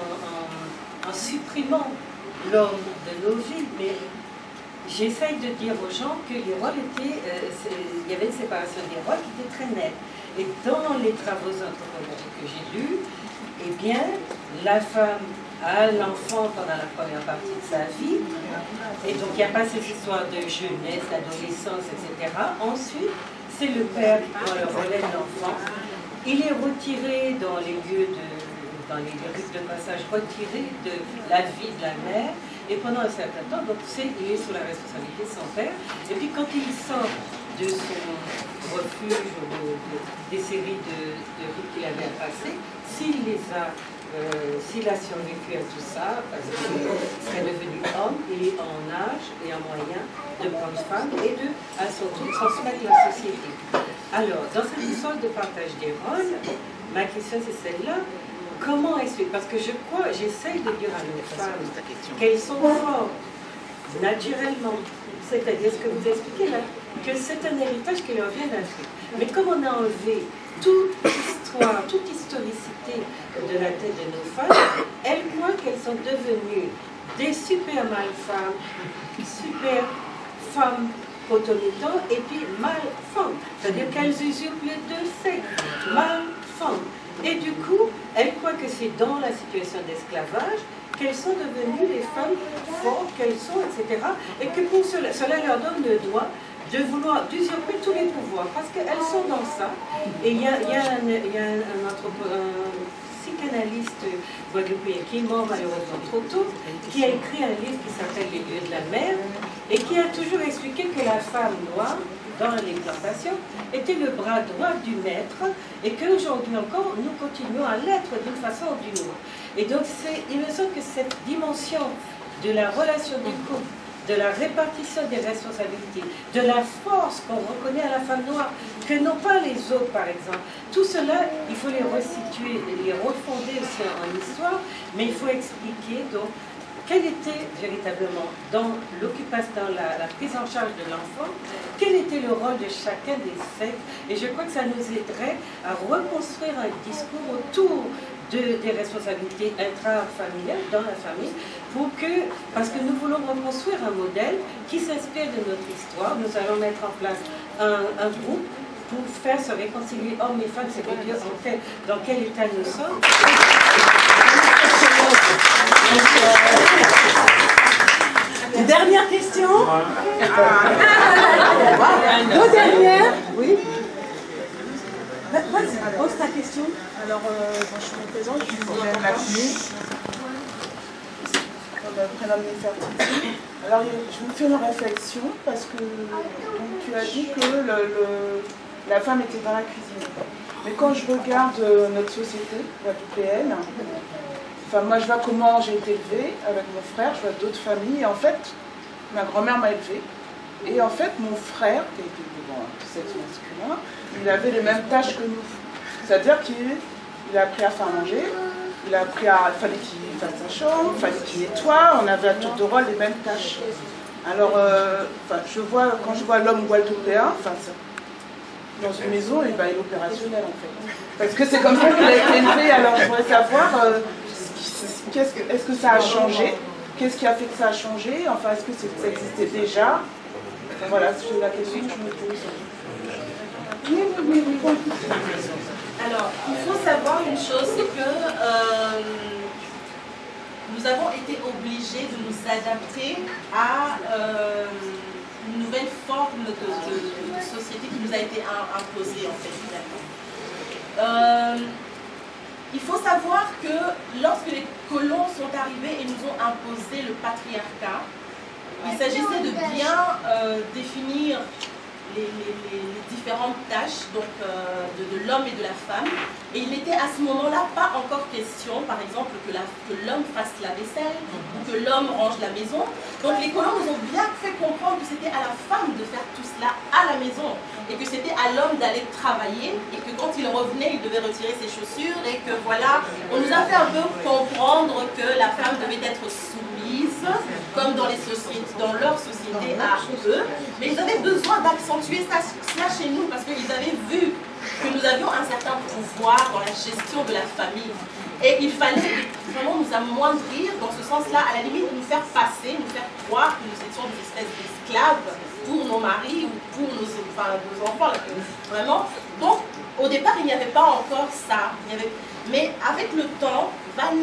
en supprimant l'homme de nos vies, mais j'essaye de dire aux gens que les rôles étaient, il y avait une séparation des rôles qui était très nette. Et dans les travaux anthropologiques que j'ai lus, eh bien, la femme a l'enfant pendant la première partie de sa vie, et donc il n'y a pas ces histoires de jeunesse, d'adolescence, etc. Ensuite, c'est le père qui prend le relais de l'enfant. Il est retiré dans les lieux dans les rites de passage, retiré de la vie de la mère, et pendant un certain temps, donc il est sous la responsabilité de son père, et puis quand il sort de son refuge, des séries de rites qu'il avait à passer, s'il a survécu à tout ça, parce qu'il serait devenu homme, il est en âge et en moyen de prendre femme et de, à son tour, transmettre la société. Alors, dans cette histoire de partage des rôles, ma question c'est celle-là. Comment expliquer? Parce que j'essaye de dire à nos femmes qu'elles sont fortes naturellement, c'est-à-dire ce que vous expliquez là, que c'est un héritage qui leur vient d'Afrique. Mais comme on a enlevé toute histoire, toute historicité de la tête de nos femmes, elles croient qu'elles sont devenues des super mâles-femmes, super femmes potomitans et puis mâles-femmes. C'est-à-dire qu'elles usurpent les deux sexes, mâles-femmes. Et du coup, elles croient que c'est dans la situation d'esclavage qu'elles sont devenues les femmes fortes qu'elles sont, etc. Et que pour cela leur donne le droit d'usurper tous les pouvoirs, parce qu'elles sont dans ça. Et il y a un psychanalyste guadeloupéen qui est mort malheureusement trop tôt, qui a écrit un livre qui s'appelle Les lieux de la mer, et qui a toujours expliqué que la femme noire, dans les plantations, était le bras droit du maître, et qu'aujourd'hui encore, nous continuons à l'être d'une façon ou d'une autre. Et donc, il me semble que cette dimension de la relation du couple, de la répartition des responsabilités, de la force qu'on reconnaît à la femme noire, que n'ont pas les autres, par exemple. Tout cela, il faut les resituer, les refonder aussi en histoire, mais il faut expliquer donc quel était véritablement dans l'occupation, dans la prise en charge de l'enfant, quel était le rôle de chacun des sexes. Et je crois que ça nous aiderait à reconstruire un discours autour des responsabilités intrafamiliales dans la famille, parce que nous voulons reconstruire un modèle qui s'inspire de notre histoire. Nous allons mettre en place un groupe pour faire se réconcilier hommes et femmes, c'est-à-dire en fait dans quel état nous sommes. dernière question. Deux dernières. Oui. Vas-y, pose ta question. Alors, je me présente, je suis Hélène Lacuni. Je prénomme Nefertiti. Alors, je me fais une réflexion parce que donc, tu as dit que la femme était dans la cuisine. Mais quand je regarde notre société, guadeloupéenne, enfin, moi je vois comment j'ai été élevée avec mon frère, je vois d'autres familles, et en fait, ma grand-mère m'a élevée. Et en fait, mon frère, qui était sexe masculin, il avait les mêmes tâches que nous. C'est-à-dire qu'il a appris à faire manger, il a appris il fallait qu'il fasse sa chambre, il fallait qu'il nettoie, on avait à tour de rôle les mêmes tâches. Alors, quand je vois l'homme guadeloupéen, dans une maison, il est opérationnel en fait. Parce que c'est comme ça qu'il a été élevé, alors je voudrais savoir, est-ce que ça a changé? Qu'est-ce qui a fait que ça a changé? Enfin, est-ce que ça existait déjà? Enfin, voilà, c'est la question que je me pose. Alors, il faut savoir une chose, c'est que nous avons été obligés de nous adapter à une nouvelle forme de société qui nous a été imposée, en fait, finalement. Il faut savoir que lorsque les colons sont arrivés et nous ont imposé le patriarcat, il s'agissait de bien définir les différentes tâches donc, de l'homme et de la femme. Et il n'était à ce moment-là pas encore question, par exemple, que l'homme fasse la vaisselle ou que l'homme range la maison. Donc les colons nous ont bien fait comprendre que c'était à la femme de faire tout cela à la maison et que c'était à l'homme d'aller travailler et que quand il revenait, il devait retirer ses chaussures et que voilà, on nous a fait un peu comprendre que la femme devait être soumise comme dans leur société à eux, mais ils avaient besoin d'accentuer cela chez nous parce qu'ils avaient vu que nous avions un certain pouvoir dans la gestion de la famille. Et il fallait vraiment nous amoindrir dans ce sens-là, à la limite nous faire passer, nous faire croire que nous étions des espèces d'esclaves pour nos maris ou pour nos enfants. Vraiment. Donc, au départ, il n'y avait pas encore ça. Mais avec le temps, vont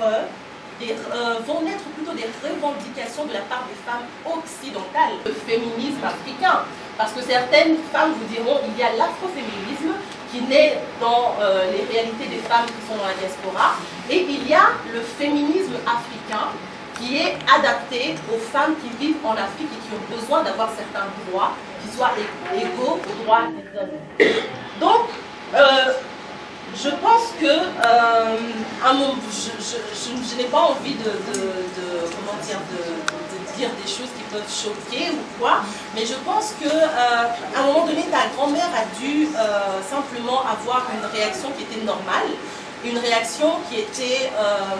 naître plutôt des revendications de la part des femmes occidentales, le féminisme africain. Parce que certaines femmes vous diront il y a l'afroféminisme qui naît dans les réalités des femmes qui sont dans la diaspora, et il y a le féminisme africain qui est adapté aux femmes qui vivent en Afrique et qui ont besoin d'avoir certains droits qui soient égaux aux droits des hommes. Donc, je pense que je n'ai pas envie de dire des choses qui peuvent choquer ou quoi, mais je pense qu'à un moment donné, ta grand-mère a dû simplement avoir une réaction qui était normale, une réaction qui était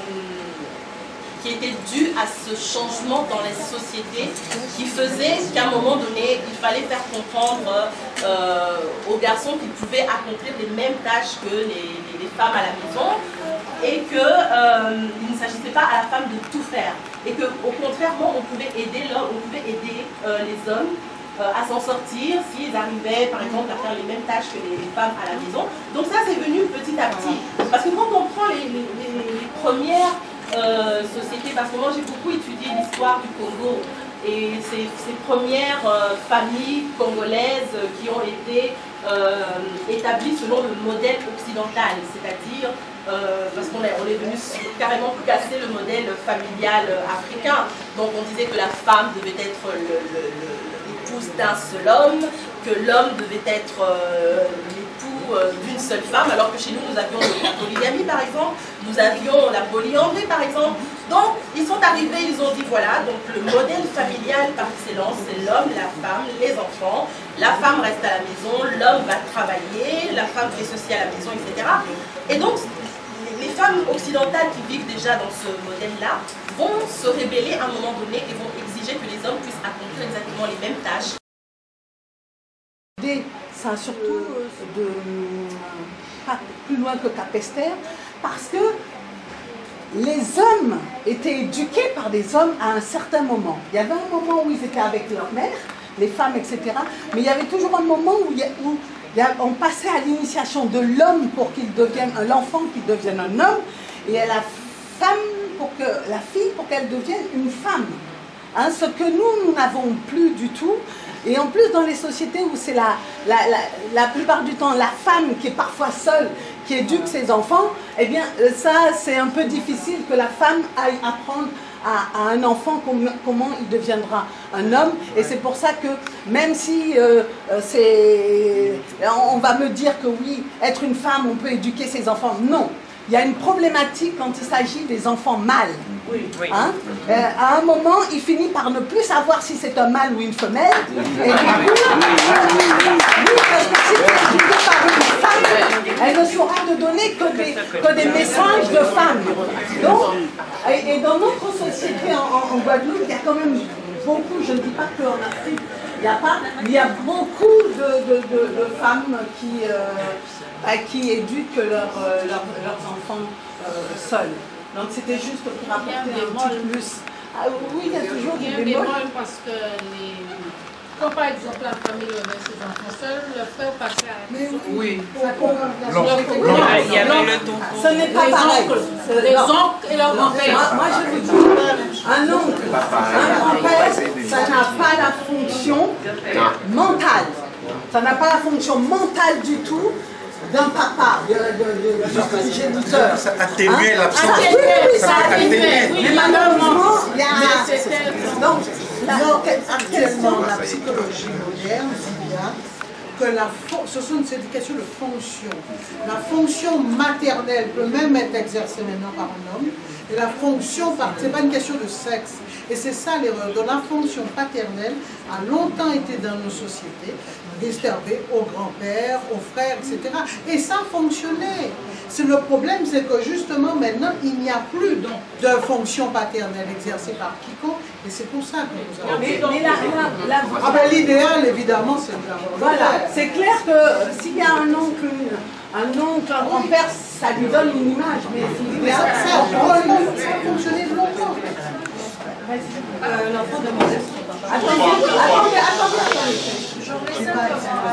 due à ce changement dans les sociétés qui faisait qu'à un moment donné, il fallait faire comprendre aux garçons qu'ils pouvaient accomplir les mêmes tâches que les femmes à la maison et qu'il ne s'agissait pas à la femme de tout faire et qu'au contraire, on pouvait aider les hommes à s'en sortir s'ils arrivaient par exemple à faire les mêmes tâches que les femmes à la maison. Donc ça c'est venu petit à petit. Parce que quand on prend les premières sociétés, parce que moi j'ai beaucoup étudié l'histoire du Congo et ces premières familles congolaises qui ont été établies selon le modèle occidental, c'est-à-dire parce qu'on est venu carrément casser le modèle familial africain. Donc on disait que la femme devait être l'épouse d'un seul homme, que l'homme devait être l'époux d'une seule femme, alors que chez nous, nous avions la polygamie par exemple, nous avions la polyandrie par exemple. Donc ils sont arrivés, ils ont dit voilà, donc le modèle familial par excellence, c'est l'homme, la femme, les enfants. La femme reste à la maison, l'homme va travailler, la femme fait ceci à la maison, etc. Et donc les femmes occidentales qui vivent déjà dans ce modèle-là vont se rébeller à un moment donné et vont exiger que les hommes puissent accomplir exactement les mêmes tâches. Ça surtout pas plus loin que Capesterre, parce que les hommes étaient éduqués par des hommes à un certain moment. Il y avait un moment où ils étaient avec leur mère, les femmes, etc. Mais il y avait toujours un moment où on passait à l'initiation de l'homme pour qu'il devienne l'enfant qui devienne un homme, et à la femme la fille pour qu'elle devienne une femme. Hein, ce que nous n'avons plus du tout. Et en plus, dans les sociétés où c'est la plupart du temps la femme qui est parfois seule, qui éduque ses enfants, eh bien, ça, c'est un peu difficile que la femme aille apprendre à un enfant comment il deviendra un homme. Et c'est pour ça que, même si on va me dire que oui, être une femme, on peut éduquer ses enfants, non. Il y a une problématique quand il s'agit des enfants mâles. Oui, oui. Hein? À un moment, il finit par ne plus savoir si c'est un mâle ou une femelle. Et du coup, parce que si tu es éduquée par une femme, elle ne saura te donner que des messages de femmes. Donc, et dans notre société en Guadeloupe, il y a quand même beaucoup, je ne dis pas qu'en Afrique, il y a beaucoup de femmes qui éduquent leurs enfants seuls. Donc c'était juste pour apporter un petit plus. Ah, oui, il y a toujours des bémols. Parce que quand par exemple la famille met ses enfants seuls, le frère passait à la maison. Oui. Il y avait le don. Ce n'est pas pareil. Les oncles et leurs grands-pères. Moi je vous dis, un oncle, un grand-père, ça n'a pas la fonction mentale. Ça n'a pas la fonction mentale du tout d'un papa, du géniteur. Ça atténuait l'absence. Ça atténuait. Mais malheureusement, il y a... Donc, actuellement, la psychologie moderne dit bien que ce sont des éducations de fonction. La fonction maternelle peut même être exercée maintenant par un homme. Et la fonction, ce n'est pas une question de sexe. Et c'est ça l'erreur. Donc la fonction paternelle a longtemps été dans nos sociétés réservée aux grands-pères, aux frères, etc. Et ça fonctionnait. Le problème, c'est que justement maintenant, il n'y a plus de fonction paternelle exercée par quiconque. Et c'est pour ça que nous avons... Mais l'idéal, évidemment, c'est de l'avoir. Voilà, c'est clair que s'il y a un oncle, un grand-père, ça lui donne une image. Mais ça a fonctionné longtemps. L'enfant de Moses. Attendez. J'aurais simplement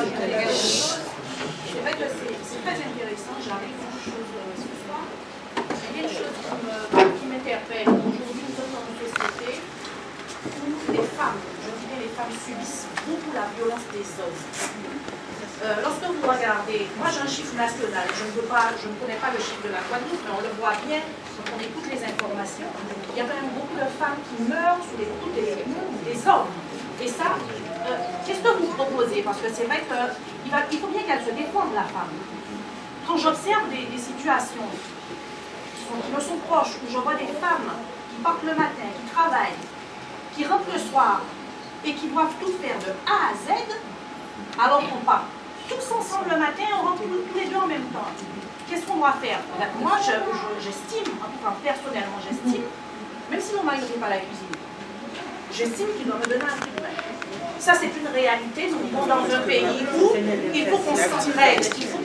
c'est vrai que c'est très intéressant, j'arrive à une chose ce soir. Il y a une chose qui m'interpelle. Aujourd'hui, nous sommes dans une société où les femmes, je dirais les femmes, subissent beaucoup la violence des hommes. Lorsque vous regardez, moi j'ai un chiffre national, je ne connais pas le chiffre de la Guadeloupe, mais on le voit bien, quand on écoute les informations, il y a quand même beaucoup de femmes qui meurent sous les coups des hommes. Et ça, qu'est-ce que vous proposez? Parce que c'est vrai qu'il faut bien qu'elle se défende, la femme. Quand j'observe des situations qui me sont proches, où je vois des femmes qui partent le matin, qui travaillent, qui rentrent le soir, et qui doivent tout faire de A à Z, alors qu'on part tous ensemble le matin, on rentre tous les deux en même temps. Qu'est-ce qu'on doit faire? Moi, j'estime, en tout cas personnellement, j'estime, même si mon mari ne fait pas la cuisine, j'estime qu'il doit me donner un coup de main. Ça, c'est une réalité. Nous vivons dans un pays où il faut qu'on s'entraide.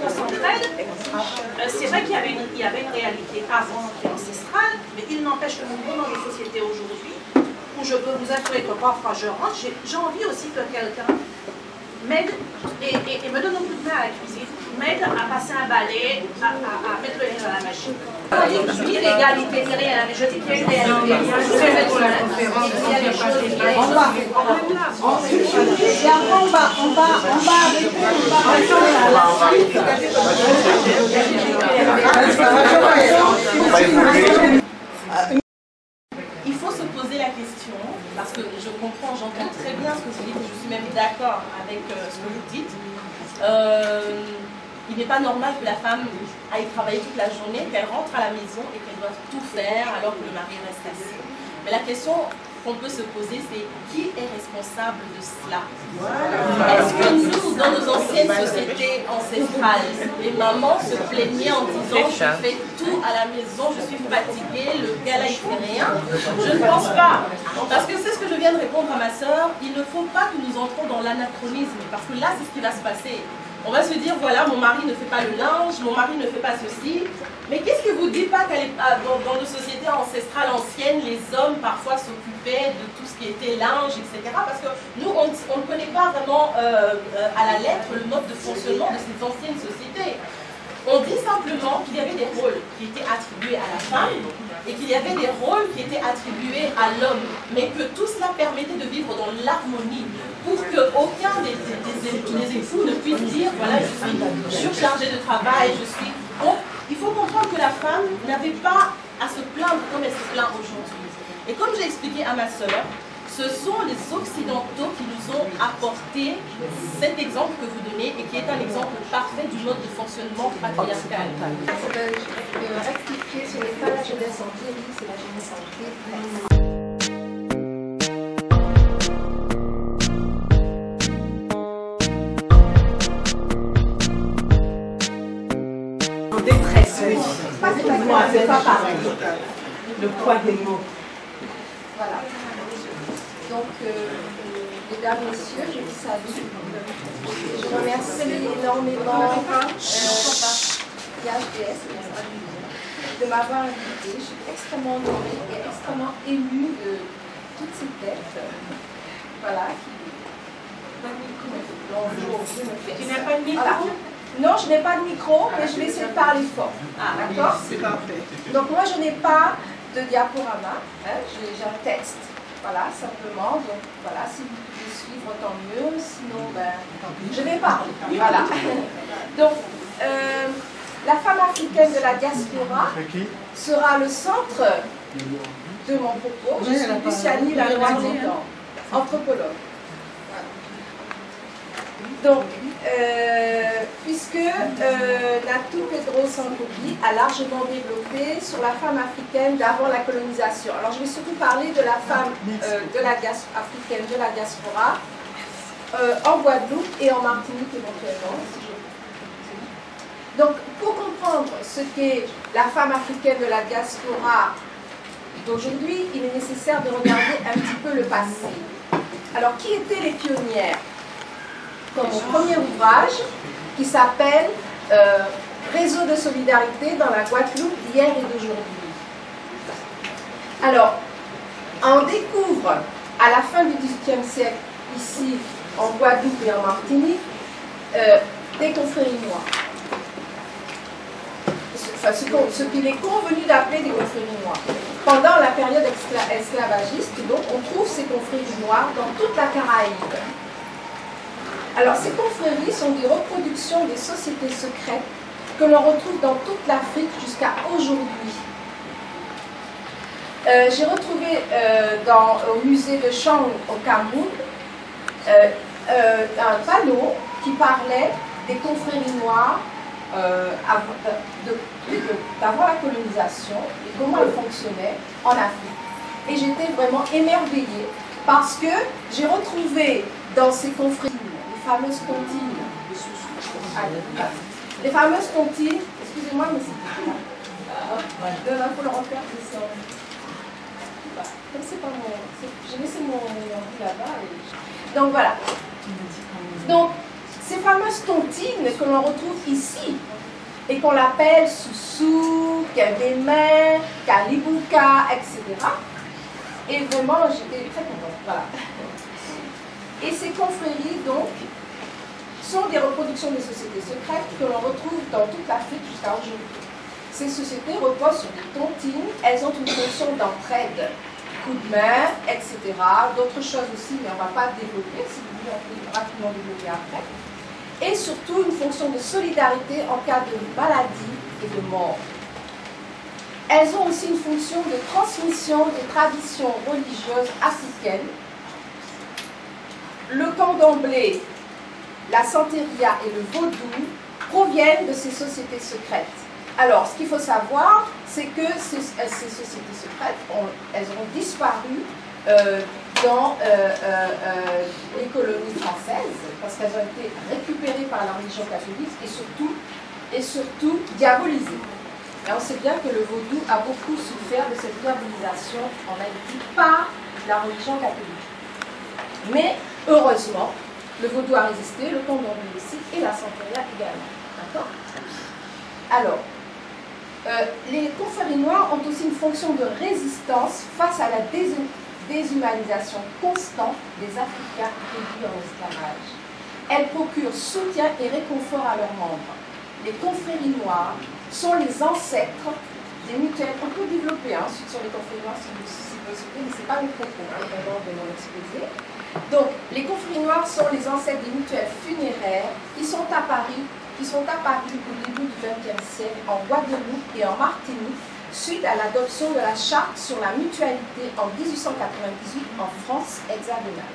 C'est vrai qu'il y avait une réalité avant qui est ancestrale, mais il n'empêche que nous vivons dans une société aujourd'hui où je peux vous assurer que parfois je rentre, j'ai envie aussi que quelqu'un m'aide et me donne un coup de main à la cuisine, m'aide à passer un balai, à mettre le lait dans la machine. Je dis l'égalité, c'est rien, mais je dis qu'il y a une réalité. Il y a des choses qui et après on va Il faut se poser la question, parce que je comprends, j'entends très bien ce que vous dites, je suis même d'accord avec ce que vous dites. Il n'est pas normal que la femme aille travailler toute la journée, qu'elle rentre à la maison et qu'elle doive tout faire alors que le mari reste assis. Mais la question qu'on peut se poser, c'est qui est responsable de cela? Est-ce que nous, dans nos anciennes sociétés ancestrales, les mamans se plaignaient en disant « je fais tout à la maison, je suis fatiguée, le gars là il fait rien ». Je ne pense pas. Parce que c'est ce que je viens de répondre à ma soeur, il ne faut pas que nous entrons dans l'anachronisme, parce que là c'est ce qui va se passer. On va se dire, voilà, mon mari ne fait pas le linge, mon mari ne fait pas ceci. Mais qu'est-ce que vous dites pas dans nos sociétés ancestrales anciennes, les hommes parfois s'occupaient de tout ce qui était linge, etc. Parce que nous, on ne connaît pas vraiment à la lettre le mode de fonctionnement de ces anciennes sociétés. On dit simplement qu'il y avait des rôles qui étaient attribués à la femme et qu'il y avait des rôles qui étaient attribués à l'homme, mais que tout cela permettait de vivre dans l'harmonie, pour qu'aucun des époux ne puisse dire, voilà, je suis surchargé de travail, je suis... Donc, il faut comprendre que la femme n'avait pas à se plaindre comme elle se plaint aujourd'hui. Et comme j'ai expliqué à ma sœur, ce sont les Occidentaux qui nous ont apporté cet exemple que vous donnez et qui est un exemple parfait du mode de fonctionnement patriarcal. Je vais rectifier, ce n'est pas la jeunesse en théorie, c'est la jeunesse en détresse. Détresse, oui. C'est pas pareil. Le poids des mots. Voilà. Donc, mesdames, messieurs, je vous salue. Je remercie énormément IHDS de m'avoir invité. Je suis extrêmement honorée et extrêmement émue de toutes ces têtes. Voilà. Tu n'as pas de micro? Voilà. Non, je n'ai pas de micro, mais je vais essayer de parler fort. D'accord? C'est parfait. Donc moi, je n'ai pas de diaporama, hein, j'ai un texte. Voilà, simplement. Donc voilà, si vous pouvez suivre, tant mieux. Sinon, ben, je vais parler. Voilà. Donc, la femme africaine de la diaspora sera le centre de mon propos. Je suis Luciani Lanoir-Zédan, anthropologue. Donc, puisque Natou Pedro Sankobi a largement développé sur la femme africaine d'avant la colonisation. Alors, je vais surtout parler de la femme africaine de la diaspora en Guadeloupe et en Martinique éventuellement. Donc, pour comprendre ce qu'est la femme africaine de la diaspora d'aujourd'hui, il est nécessaire de regarder un petit peu le passé. Alors, qui étaient les pionnières? Comme mon premier ouvrage qui s'appelle Réseau de solidarité dans la Guadeloupe d'hier et d'aujourd'hui. Alors, on découvre à la fin du XVIIIe siècle, ici en Guadeloupe et en Martinique, des confréries noires. Enfin, ce qu'il est convenu d'appeler des confréries noires. Pendant la période esclavagiste, donc, on trouve ces confréries noires dans toute la Caraïbe. Alors, ces confréries sont des reproductions des sociétés secrètes que l'on retrouve dans toute l'Afrique jusqu'à aujourd'hui. J'ai retrouvé au musée de Chang au Cameroun un panneau qui parlait des confréries noires d'avant la colonisation et comment elles fonctionnaient en Afrique. Et j'étais vraiment émerveillée parce que j'ai retrouvé dans ces confréries fameuses tontines. Les fameuses tontines, excusez-moi, mais c'est là. Il faut le refaire, c'est ça. Comme c'est pas mon. J'ai laissé mon ordi là-bas. Donc voilà. Donc, ces fameuses tontines que l'on retrouve ici, et qu'on l'appelle Soussou, Kébémé, Kalibouka, etc. Et vraiment, j'étais très contente. Voilà. Et ces confréries, donc, sont des reproductions des sociétés secrètes que l'on retrouve dans toute l'Afrique jusqu'à aujourd'hui. Ces sociétés reposent sur des tontines, elles ont une fonction d'entraide, coup de main, etc. D'autres choses aussi, mais on ne va pas développer, si vous voulez, on peut rapidement développer après. Et surtout une fonction de solidarité en cas de maladie et de mort. Elles ont aussi une fonction de transmission des traditions religieuses africaines. Le candomblé, la santeria et le vaudou proviennent de ces sociétés secrètes. Alors, ce qu'il faut savoir, c'est que ces sociétés secrètes, elles ont disparu dans les colonies françaises, parce qu'elles ont été récupérées par la religion catholique et surtout diabolisées. Et on sait bien que le vaudou a beaucoup souffert de cette diabolisation en Haïti par la religion catholique. Mais heureusement, le vaudou a résisté, le candomblé aussi, et la santeria également. D'accord? Alors, les confréries noires ont aussi une fonction de résistance face à la déshumanisation constante des Africains réduits en esclavage. Elles procurent soutien et réconfort à leurs membres. Les confréries noires sont les ancêtres des mutuelles. On peut développer ensuite sur les conflits noirs si vous le souhaitez, mais ce n'est pas le propos vraiment de mon exposé. Donc, les conflits noirs sont les ancêtres des mutuelles funéraires qui sont apparues au début du XXe siècle en Guadeloupe et en Martinique suite à l'adoption de la charte sur la mutualité en 1898 en France hexagonale.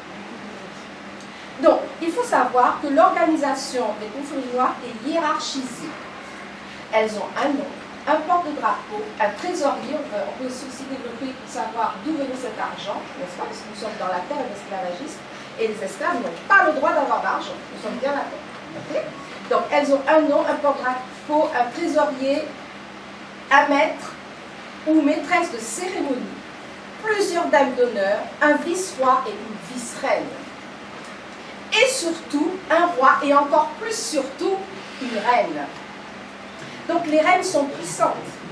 Donc, il faut savoir que l'organisation des conflits noirs est hiérarchisée. Elles ont un nom, un porte-drapeau, un trésorier. On peut aussi développer pour savoir d'où venait cet argent, n'est-ce pas, parce que nous sommes dans la terre esclavagiste et les esclaves n'ont pas le droit d'avoir d'argent. Nous sommes bien d'accord. Okay? Donc, elles ont un nom, un porte-drapeau, un trésorier, un maître ou maîtresse de cérémonie, plusieurs dames d'honneur, un vice-roi et une vice-reine. Et surtout, un roi et encore plus surtout, une reine. Donc, les reines sont puissantes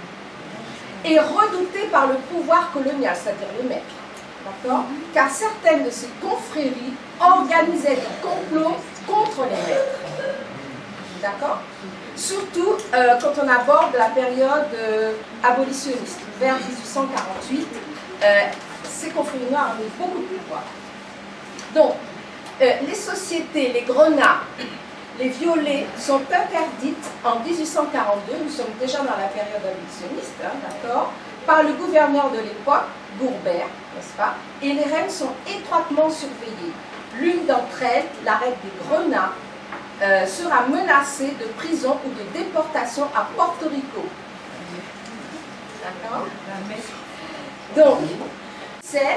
et redoutées par le pouvoir colonial, c'est-à-dire les maîtres. D'accord? Car certaines de ces confréries organisaient des complots contre les maîtres. D'accord? Surtout quand on aborde la période abolitionniste, vers 1848, ces confréries noires avaient beaucoup de pouvoir. Donc, les sociétés, les grenats, les violets sont interdites en 1842, nous sommes déjà dans la période abolitionniste, hein, d'accord, par le gouverneur de l'époque, Gourbert, n'est-ce pas? Et les reines sont étroitement surveillées. L'une d'entre elles, la reine des grenats, sera menacée de prison ou de déportation à Porto Rico. D'accord? Donc, c'est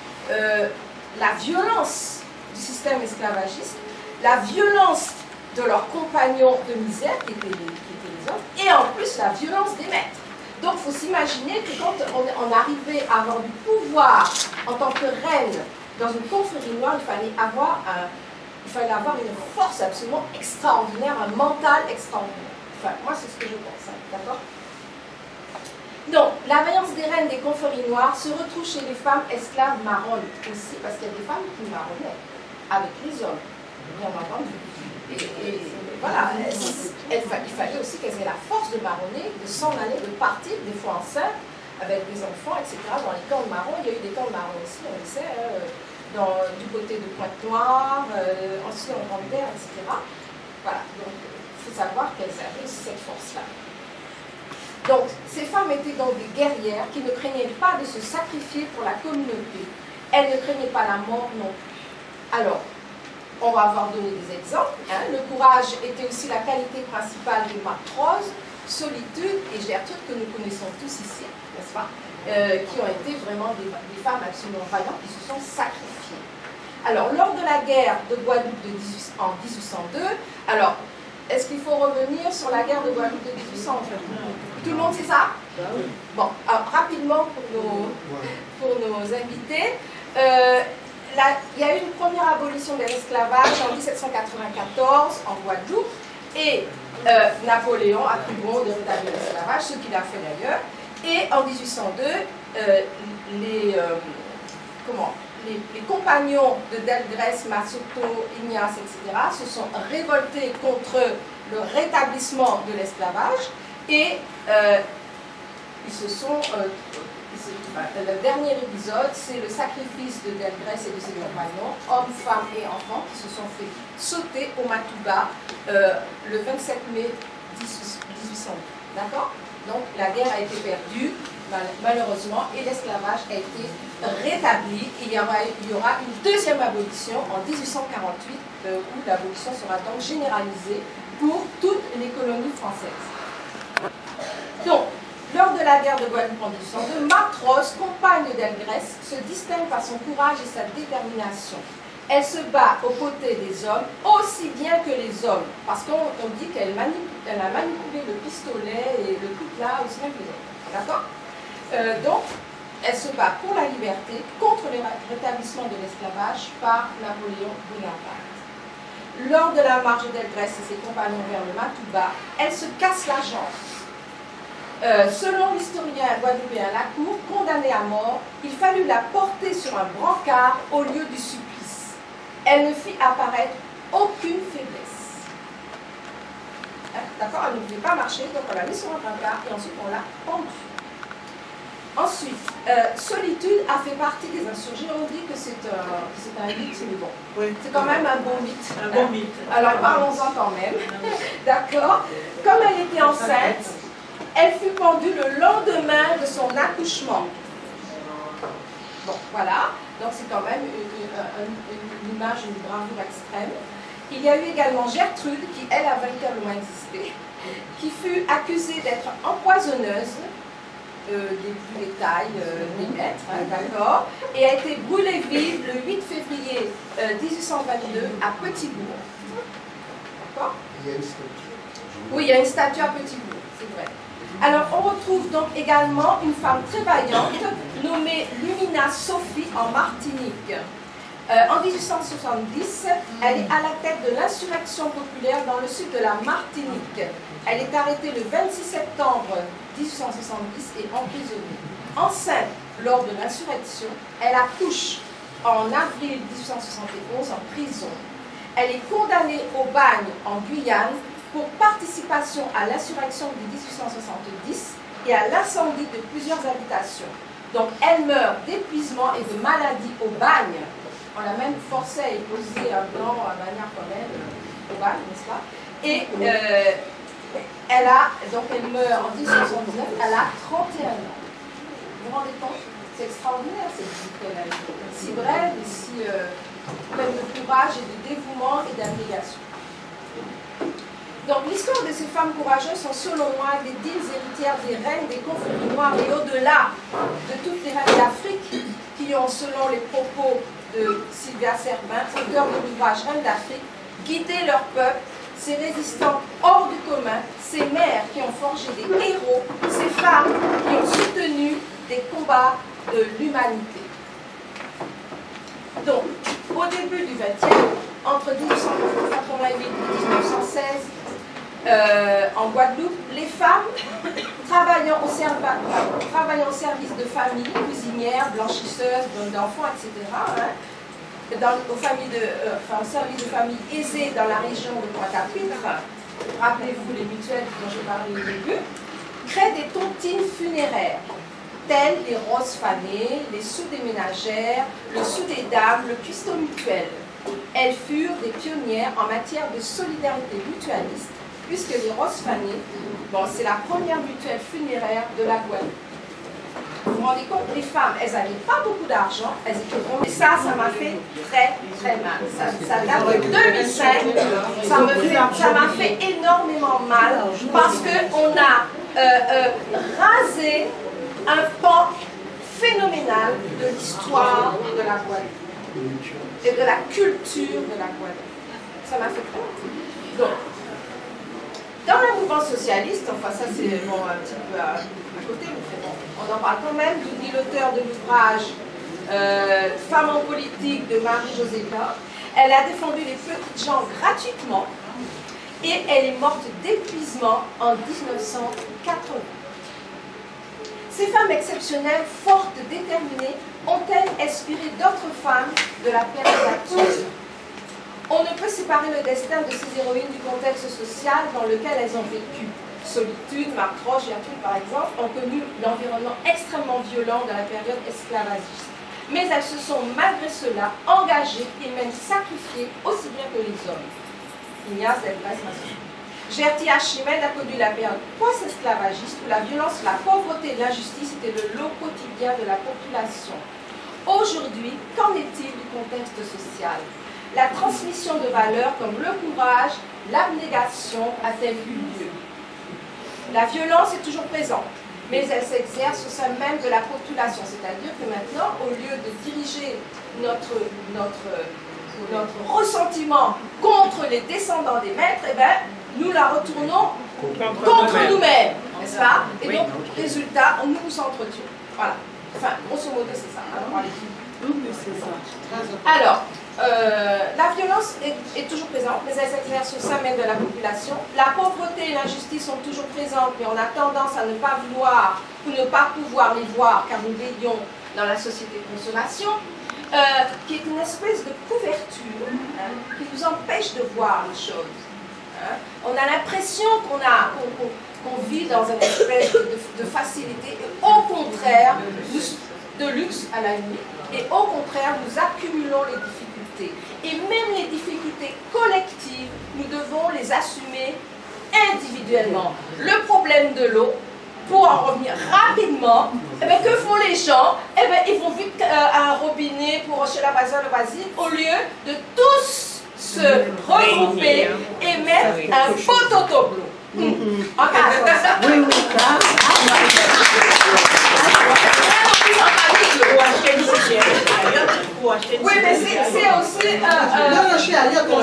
la violence du système esclavagiste, la violence de leurs compagnons de misère, qui étaient les hommes, et en plus la violence des maîtres. Donc il faut s'imaginer que quand on arrivait à avoir du pouvoir en tant que reine dans une confrérie noire, il fallait avoir une force absolument extraordinaire, un mental extraordinaire. Enfin, moi c'est ce que je pense, hein, d'accord? Donc, la vaillance des reines des confréries noires se retrouve chez les femmes esclaves marronnes aussi, parce qu'il y a des femmes qui marronnaient avec les hommes, bien entendu. Et voilà, il fallait aussi qu'elles aient la force de marronner, de s'en aller, de partir, des fois enceintes, avec des enfants, etc. Dans les camps de marrons, il y a eu des camps de marrons aussi, on le sait, du côté de Pointe-Noire, aussi en Grande-Terre, etc. Voilà, donc il faut savoir qu'elles avaient aussi cette force-là. Donc, ces femmes étaient donc des guerrières qui ne craignaient pas de se sacrifier pour la communauté. Elles ne craignaient pas la mort non plus. Alors, on va avoir donné des exemples. Hein. Le courage était aussi la qualité principale des matroses, Solitude et Gertrude, que nous connaissons tous ici, n'est-ce pas, qui ont été vraiment des femmes absolument vaillantes qui se sont sacrifiées. Alors, lors de la guerre de Guadeloupe en 1802, alors, est-ce qu'il faut revenir sur la guerre de Guadeloupe de 1802? Tout le monde sait ça? Bon, alors, rapidement pour nos invités. Il y a eu une première abolition de l'esclavage en 1794 en Guadeloupe et Napoléon a cru bon de rétablir l'esclavage, ce qu'il a fait d'ailleurs. Et en 1802, les compagnons de Delgrès, Massotto, Ignace, etc. se sont révoltés contre le rétablissement de l'esclavage et ils se sont... le dernier épisode, c'est le sacrifice de Delgrès et de ses compagnons, hommes, femmes et enfants, qui se sont fait sauter au Matouba le 27 mai 1802. D'accord? Donc la guerre a été perdue, malheureusement, et l'esclavage a été rétabli. Il y aura une deuxième abolition en 1848, où l'abolition sera donc généralisée pour toutes les colonies françaises. Donc, lors de la guerre de Guadeloupe en 1802, Matros, compagne d'Elgrès, se distingue par son courage et sa détermination. Elle se bat aux côtés des hommes, aussi bien que les hommes, parce qu'on dit qu'elle a manipulé le pistolet et le coutelas aussi bien que les hommes. D'accord? Donc, elle se bat pour la liberté, contre le rétablissement de l'esclavage par Napoléon Bonaparte. Lors de la marche d'Elgrès et ses compagnons vers le Matouba, elle se casse la jambe. Selon l'historien guadeloupéen Lacour, condamnée à mort, il fallut la porter sur un brancard au lieu du supplice. Elle ne fit apparaître aucune faiblesse. D'accord? Elle ne pouvait pas marcher, donc on l'a mis sur un brancard et ensuite on l'a pendue. Ensuite, solitude a fait partie des insurgés. On dit que c'est un mythe, mais bon, c'est quand même un bon mythe. Un bon mythe. Alors parlons-en quand même. D'accord. Comme elle était enceinte, elle fut pendue le lendemain de son accouchement. Bon, voilà. Donc c'est quand même une image, une bravoure extrême. Il y a eu également Gertrude, qui elle a véritablement existé, qui fut accusée d'être empoisonneuse, des détails des maîtres, d'accord, et a été brûlée vive le 8 février 1822 à Petit-Bourg. D'accord? Oui, il y a une statue à Petit-Bourg, c'est vrai. Alors, on retrouve donc également une femme très vaillante, nommée Lumina Sophie en Martinique. En 1870, elle est à la tête de l'insurrection populaire dans le sud de la Martinique. Elle est arrêtée le 26 septembre 1870 et emprisonnée. Enceinte lors de l'insurrection, elle accouche en avril 1871 en prison. Elle est condamnée au bagne en Guyane pour participation à l'insurrection de 1870 et à l'incendie de plusieurs habitations. Donc elle meurt d'épuisement et de maladie au bagne. On l'a même forcée à épouser un blanc à manière quand même au bagne, n'est-ce pas? Et elle meurt en 1879, elle a 31 ans. Vous vous rendez compte? C'est extraordinaire cette vie qu'elle a eue. Si brève et si pleine de courage et de dévouement et d'abnégation. Donc l'histoire de ces femmes courageuses sont selon moi des dignes héritières des reines des conflits noirs et au-delà de toutes les reines d'Afrique qui ont, selon les propos de Sylvia Servin, auteur de l'ouvrage Reines d'Afrique, guidé leur peuple, ces résistants hors du commun, ces mères qui ont forgé des héros, ces femmes qui ont soutenu des combats de l'humanité. Donc, au début du XXe, entre 1888 et 1916, en Guadeloupe, les femmes travaillant au service de famille, cuisinières, blanchisseuses, bonnes d'enfants, etc., au service de famille aisée dans la région de Pointe-à-Pitre, rappelez-vous les mutuelles dont j'ai parlé au début, créent des tontines funéraires, telles les roses fanées, les sous des ménagères, le sou des dames, le cuistot mutuel. Elles furent des pionnières en matière de solidarité mutualiste, puisque les roses fanées, bon, c'est la première mutuelle funéraire de la Guadeloupe. Vous vous rendez compte, les femmes, elles n'avaient pas beaucoup d'argent, elles étaient vraiment... Et ça m'a fait très très mal. Ça date de 2005, ça m'a fait énormément mal, parce qu'on a rasé un pan phénoménal de l'histoire de la Guadeloupe et de la culture de la Guadeloupe. Ça m'a fait honte. Donc, dans la mouvance socialiste, enfin ça c'est bon, un petit peu à côté, mais bon, on en parle quand même, dit l'auteur de l'ouvrage Femmes en politique de Marie-Josée Pla. Elle a défendu les petites gens gratuitement et elle est morte d'épuisement en 1980. Ces femmes exceptionnelles, fortes, déterminées, ont-elles inspiré d'autres femmes de la période actuelle? On ne peut séparer le destin de ces héroïnes du contexte social dans lequel elles ont vécu. Solitude, Marthe Roche, Gertrude par exemple, ont connu l'environnement extrêmement violent de la période esclavagiste. Mais elles se sont malgré cela engagées et même sacrifiées aussi bien que les hommes. Ignace Delbas Masson. Gertie Archimède a connu la période post-esclavagiste où la violence, la pauvreté et l'injustice étaient le lot quotidien de la population. Aujourd'hui, qu'en est-il du contexte social? La transmission de valeurs comme le courage, l'abnégation a-t-elle eu lieu? La violence est toujours présente, mais elle s'exerce au sein même de la population. C'est-à-dire que maintenant, au lieu de diriger notre ressentiment contre les descendants des maîtres, eh ben, nous la retournons contre nous-mêmes, n'est-ce pas? Et donc, résultat, nous nous entretuons. Voilà. Enfin, grosso modo, c'est ça. Alors, la violence est toujours présente, mais elle s'exerce au sein même de la population. La pauvreté et l'injustice sont toujours présentes, mais on a tendance à ne pas vouloir ou ne pas pouvoir les voir, car nous baignons dans la société de consommation, qui est une espèce de couverture qui nous empêche de voir les choses. On a l'impression qu'on vit dans une espèce de facilité, et au contraire, de luxe à la limite, et au contraire, nous accumulons les difficultés. Et même les difficultés collectives, nous devons les assumer individuellement. Le problème de l'eau, pour en revenir rapidement, eh bien, que font les gens? Eh bien, ils vont vite à un robinet pour chez la voisine, au lieu de tous se regrouper et mettre un pototoblou. En cas Oui, oui, ça. Oui, mais c'est aussi Non, je suis ailleurs que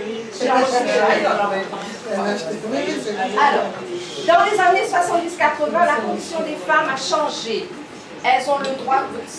Alors, dans les années 70-80, la condition des femmes a changé. Elles ont le droit.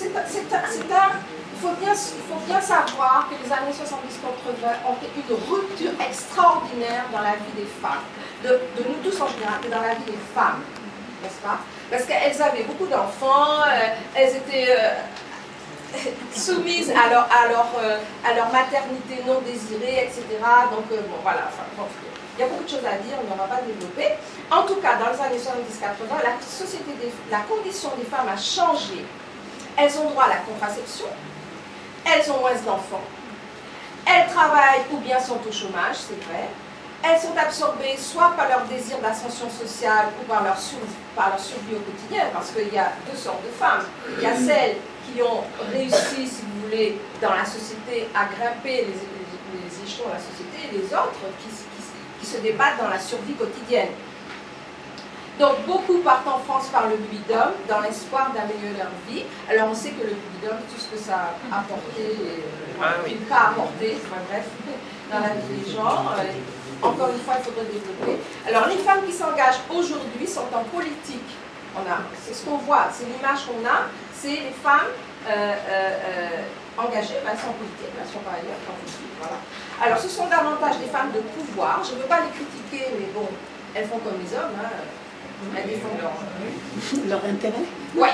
Il faut bien savoir que les années 70-80 ont été une rupture extraordinaire dans la vie des femmes, de nous tous en général, et dans la vie des femmes, n'est-ce pas? Parce qu'elles avaient beaucoup d'enfants, elles étaient soumises à leur maternité non désirée, etc. Donc, bon, voilà. Enfin, bon, il y a beaucoup de choses à dire, on ne va pas développer. En tout cas, dans les années 70-80, la condition des femmes a changé. Elles ont droit à la contraception, elles ont moins d'enfants, elles travaillent ou bien sont au chômage, c'est vrai. Elles sont absorbées soit par leur désir d'ascension sociale ou par leur survie au quotidien, parce qu'il y a deux sortes de femmes. Il y a celles qui ont réussi, si vous voulez, dans la société à grimper les échelons de la société, et les autres qui se débattent dans la survie quotidienne. Donc beaucoup partent en France par le Bubidum, dans l'espoir d'améliorer leur vie. Alors on sait que le Bubidum, tout ce que ça a apporté, pas apporté, enfin bref, dans la vie des gens. Encore une fois, il faudrait développer. Alors, les femmes qui s'engagent aujourd'hui sont en politique. C'est ce qu'on voit, c'est l'image qu'on a, c'est les femmes engagées, elles sont en politique, elles sont par ailleurs en politique, voilà. Alors, ce sont davantage des femmes de pouvoir. Je ne veux pas les critiquer, mais bon, elles font comme les hommes, hein. Elles défendent leur intérêt. Ouais.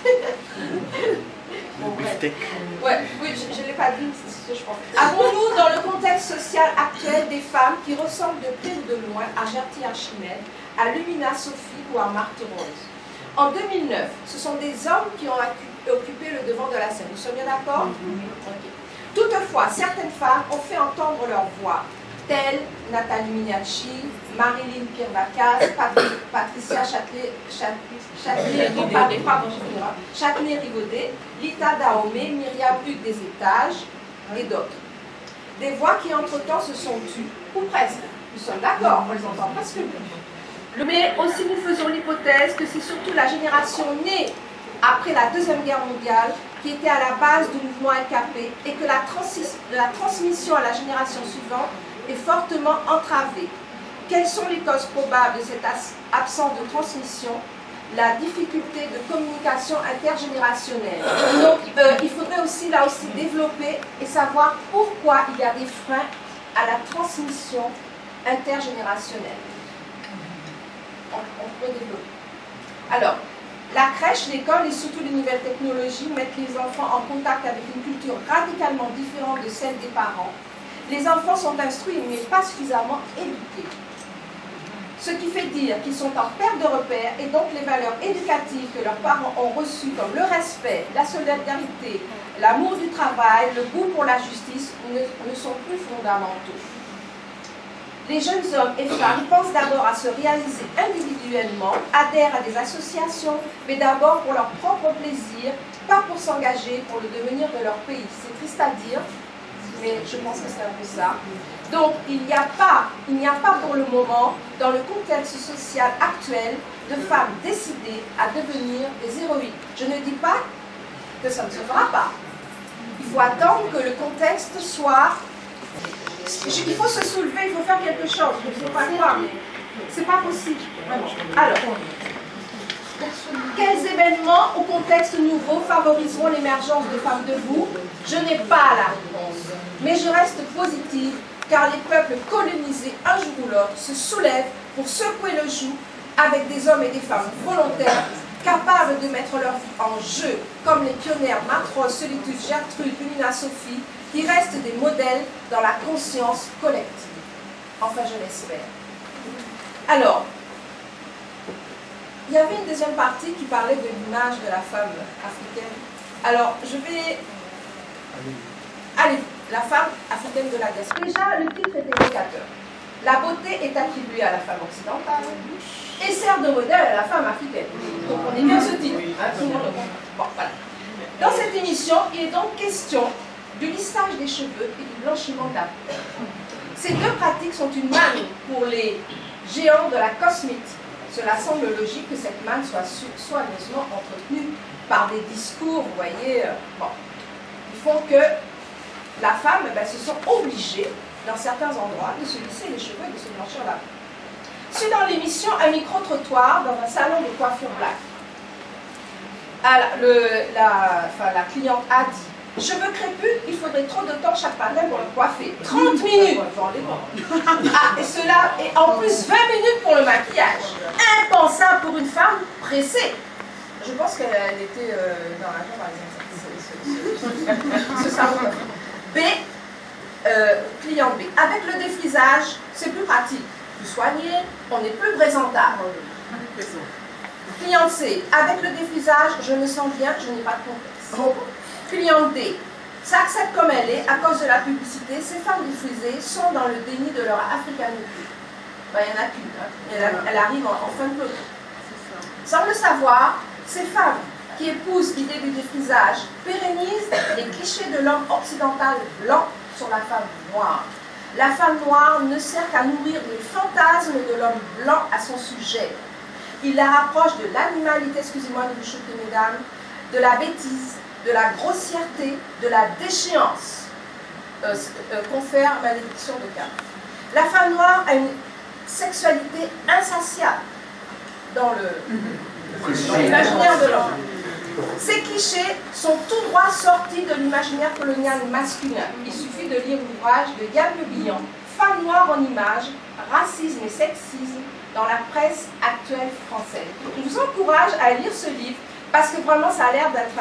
Oui, je ne l'ai pas dit, c'est ce que je pense. Avons-nous, dans le contexte social actuel, des femmes qui ressemblent de près ou de loin à Gertie Archimède, à Lumina Sophie ou à Marthe Rose? En 2009, ce sont des hommes qui ont occupé le devant de la scène. Nous sommes bien d'accord? Okay. Toutefois, certaines femmes ont fait entendre leur voix, telles Nathalie Mignacci, Marilyn Pierre-Bacaz, Patricia Châtenay-Rivaudet, Lita Dahomey, Myriam Hugues des Étages et d'autres. Des voix qui entre-temps se sont tues, ou presque. Nous sommes d'accord, on les entend presque plus. Mais aussi nous faisons l'hypothèse que c'est surtout la génération née après la Deuxième Guerre mondiale qui était à la base du mouvement LKP et que la transmission à la génération suivante est fortement entravée. Quelles sont les causes probables de cette absence de transmission? La difficulté de communication intergénérationnelle. Donc, il faudrait aussi, là aussi, développer et savoir pourquoi il y a des freins à la transmission intergénérationnelle. On peut développer. Alors, la crèche, l'école et surtout les nouvelles technologies mettent les enfants en contact avec une culture radicalement différente de celle des parents. Les enfants sont instruits mais pas suffisamment éduqués. Ce qui fait dire qu'ils sont en perte de repères et donc les valeurs éducatives que leurs parents ont reçues comme le respect, la solidarité, l'amour du travail, le goût pour la justice ne sont plus fondamentaux. Les jeunes hommes et femmes pensent d'abord à se réaliser individuellement, adhèrent à des associations, mais d'abord pour leur propre plaisir, pas pour s'engager pour le devenir de leur pays. C'est triste à dire, mais je pense que c'est un peu ça. Donc, il n'y a pas pour le moment, dans le contexte social actuel, de femmes décidées à devenir des héroïnes. Je ne dis pas que ça ne se fera pas. Il faut attendre que le contexte soit... Il faut se soulever, il faut faire quelque chose. Je ne sais pas quoi, mais c'est pas possible. Vraiment. Alors, quels événements ou contextes nouveaux favoriseront l'émergence de femmes debout? Je n'ai pas la réponse. Mais je reste positive, car les peuples colonisés, un jour ou l'autre, se soulèvent pour secouer le joug avec des hommes et des femmes volontaires, capables de mettre leur vie en jeu, comme les pionnières Matrose, Solitude, Gertrude, Lumina Sophie, qui restent des modèles dans la conscience collective. Enfin, je l'espère. Alors, il y avait une deuxième partie qui parlait de l'image de la femme africaine. Alors, je vais... Allez, la femme africaine de la diaspora. Déjà, le titre est évocateur. La beauté est attribuée à la femme occidentale et sert de modèle à la femme africaine. Vous comprenez bien ce titre, hein, tout le monde le comprend. Bon, voilà. Dans cette émission, il est donc question du lissage des cheveux et du blanchiment de la peau. Ces deux pratiques sont une manne pour les géants de la cosmétique. Cela semble logique que cette manne soit soigneusement entretenue par des discours, vous voyez, bon, qui font que la femme, se sent obligée, dans certains endroits, de se lisser les cheveux et de se blanchir la peau. C'est dans l'émission Un micro-trottoir dans un salon de coiffure black. La cliente a dit: cheveux crépus, il faudrait trop de temps chaque matin pour le coiffer. 30 minutes. Ah, et cela, et en plus 20 minutes pour le maquillage. Impensable pour une femme pressée. Je pense qu'elle était dans l'avion, par exemple. Ce salon. B, cliente B. Avec le défrisage, c'est plus pratique. Plus soigné, on est plus présentable. Cliente C. Avec le défrisage, je me sens bien, je n'ai pas de complexe. Cliente D. S'accepte comme elle est, à cause de la publicité, ces femmes défrisées sont dans le déni de leur africanité. Il n'y en a qu'une, hein. Elle arrive en fin de peloton. Sans le savoir, ces femmes qui épousent l'idée du défrisage pérennisent les clichés de l'homme occidental blanc sur la femme noire. La femme noire ne sert qu'à nourrir les fantasmes de l'homme blanc à son sujet. Il la rapproche de l'animalité, excusez-moi de vous choquer mesdames, de la bêtise, de la grossièreté, de la déchéance, confère malédiction de Cain. La femme noire a une sexualité insatiable dans l'imaginaire de l'homme. Ces clichés sont tout droit sortis de l'imaginaire colonial masculin. Il suffit de lire l'ouvrage de Yann Le Bihan, Femmes noires en images, racisme et sexisme dans la presse actuelle française. Je vous encourage à lire ce livre parce que vraiment ça a l'air d'être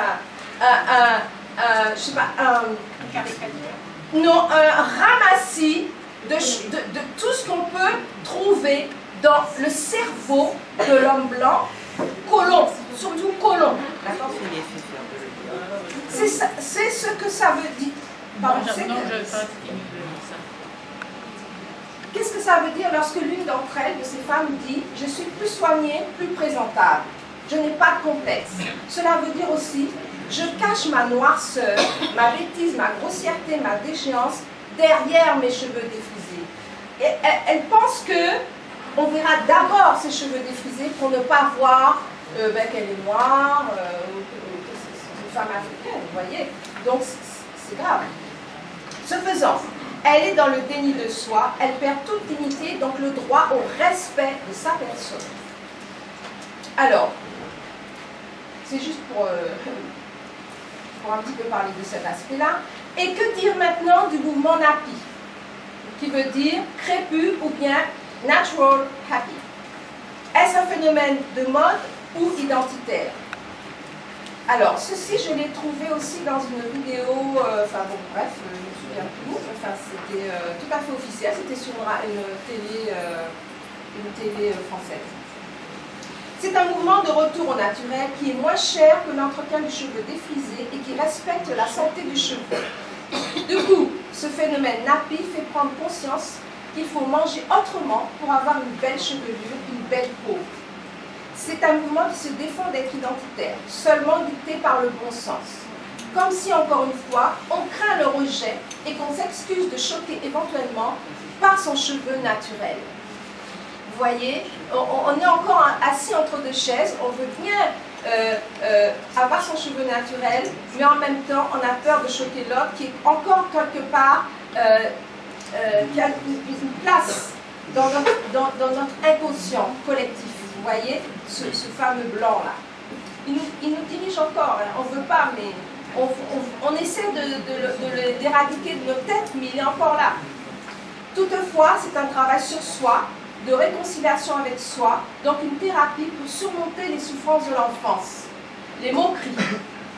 un ramassis de tout ce qu'on peut trouver dans le cerveau de l'homme blanc, colon, surtout colon. C'est ce que ça veut dire. Qu'est-ce que ça veut dire lorsque l'une d'entre elles, de ces femmes, dit « Je suis plus soignée, plus présentable. Je n'ai pas de complexe. » Cela veut dire aussi « Je cache ma noirceur, ma bêtise, ma grossièreté, ma déchéance derrière mes cheveux défrisés. » Et elle pense que on verra d'abord ses cheveux défrisés pour ne pas voir qu'elle est noire, c'est une femme africaine, vous voyez. Donc c'est grave. Ce faisant, elle est dans le déni de soi, elle perd toute dignité, donc le droit au respect de sa personne. Alors, c'est juste pour un petit peu parler de cet aspect-là. Et que dire maintenant du mouvement Nappy, qui veut dire crépus ou bien natural happy? Est-ce un phénomène de mode ou identitaire? Alors, ceci, je l'ai trouvé aussi dans une vidéo, enfin bon, bref, je me souviens plus, enfin c'était tout à fait officiel, c'était sur une télé française. C'est un mouvement de retour au naturel qui est moins cher que l'entretien du cheveu défrisé et qui respecte la santé du cheveu. Du coup, ce phénomène Nappy fait prendre conscience qu'il faut manger autrement pour avoir une belle chevelure, une belle peau. C'est un mouvement qui se défend d'être identitaire, seulement dicté par le bon sens. Comme si, encore une fois, on craint le rejet et qu'on s'excuse de choquer éventuellement par son cheveu naturel. Vous voyez, on est encore assis entre deux chaises, on veut bien avoir son cheveu naturel, mais en même temps, on a peur de choquer l'autre qui est encore quelque part, qui a une place dans notre inconscient collectif. Vous voyez, ce fameux blanc-là. Il nous dirige encore, hein. On ne veut pas, mais on essaie d'éradiquer de nos têtes, mais il est encore là. Toutefois, c'est un travail sur soi, de réconciliation avec soi, donc une thérapie pour surmonter les souffrances de l'enfance, les moqueries,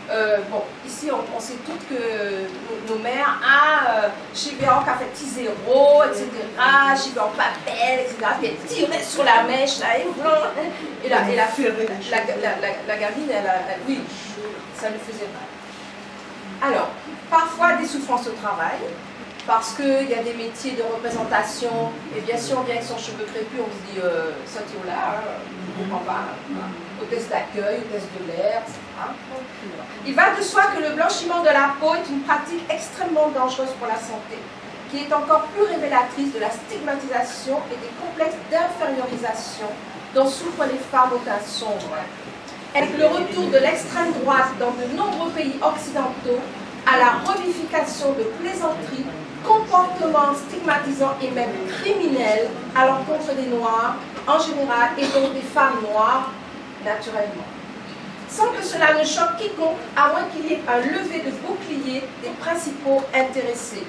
Bon, ici on sait toutes que nos mères, j'y vais en café petit zéro, etc. J'y vais en papel, etc. Puis elle tirait sur la mèche, là, et la gamine, oui, ça lui faisait mal. Alors, parfois des souffrances au travail, parce qu'il y a des métiers de représentation, et bien sûr on vient avec son cheveu crépus, on se dit, sortir là, on comprend pas, hôtesse d'accueil, hôtesse de l'air, etc. Il va de soi que le blanchiment de la peau est une pratique extrêmement dangereuse pour la santé, qui est encore plus révélatrice de la stigmatisation et des complexes d'infériorisation dont souffrent les femmes au teint sombre. Avec le retour de l'extrême droite dans de nombreux pays occidentaux à la revivification de plaisanteries, comportements stigmatisants et même criminels à l'encontre des Noirs en général et donc des femmes noires naturellement. Sans que cela ne choque quiconque, à moins qu'il y ait un lever de bouclier des principaux intéressés.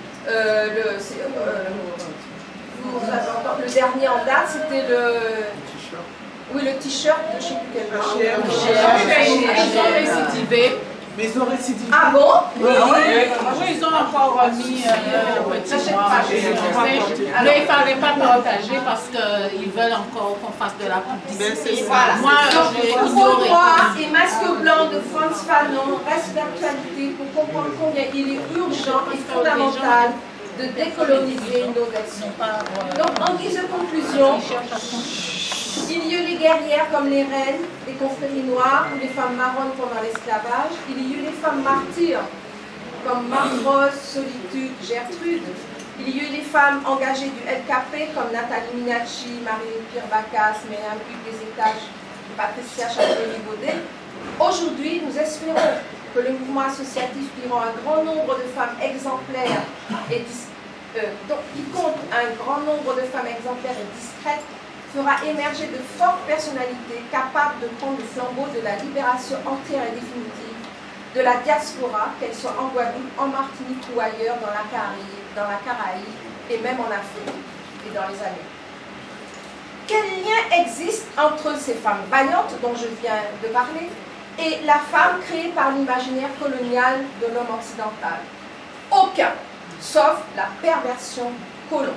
Le dernier en date, c'était le... Oui, le t-shirt, je ne sais plus quel marque. Ils ont récidivé. Mais ils ont récidivé. Ah bon? Oui, ils ont encore mis un petit mois. Mais il ne fallait pas partager parce qu'ils veulent encore qu'on fasse de la publicité. Voilà. Moi, j'ai ignoré. Noir et masque blanc de Frantz Fanon reste d'actualité pour comprendre combien il est urgent et fondamental de décoloniser nos actions. Donc, en guise de conclusion, il y eut les guerrières comme les reines, les confréries noires ou les femmes marronnes pendant l'esclavage. Il y eut les femmes martyrs comme Marthe, Solitude, Gertrude. Il y eut les femmes engagées du LKP comme Nathalie Minacci, Marie Pierre Bacas, Myriam Hugues des Étages, Patricia Chapelier-Baudet. Aujourd'hui, nous espérons que le mouvement associatif qui rend un grand nombre de femmes exemplaires et qui compte un grand nombre de femmes exemplaires et discrètes fera émerger de fortes personnalités capables de prendre le flambeau de la libération entière et définitive de la diaspora, qu'elle soit en Guadeloupe, en Martinique ou ailleurs, dans la Caraïbe et même en Afrique et dans les Amériques. Quel lien existe entre ces femmes vaillantes dont je viens de parler et la femme créée par l'imaginaire colonial de l'homme occidental? Aucun, sauf la perversion colon.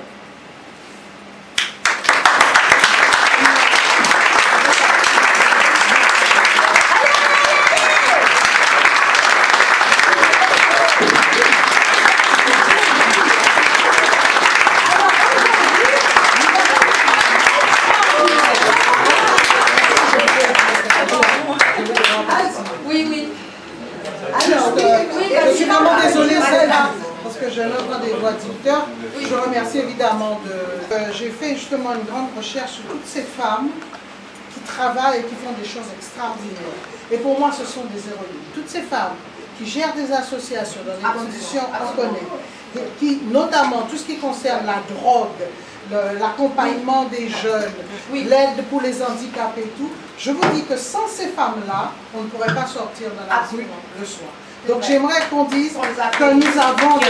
Je suis vraiment désolée, Celle-là, parce que je n'entends des voix d'auditeurs. Je remercie évidemment j'ai fait justement une grande recherche sur toutes ces femmes qui travaillent et qui font des choses extraordinaires. Et pour moi, ce sont des héroïnes. Toutes ces femmes qui gèrent des associations dans des conditions qu'on connaît, qui, notamment tout ce qui concerne la drogue, l'accompagnement des jeunes, l'aide pour les handicapés et tout, je vous dis que sans ces femmes-là, on ne pourrait pas sortir de la rue le soir. Donc j'aimerais qu'on dise que nous avons...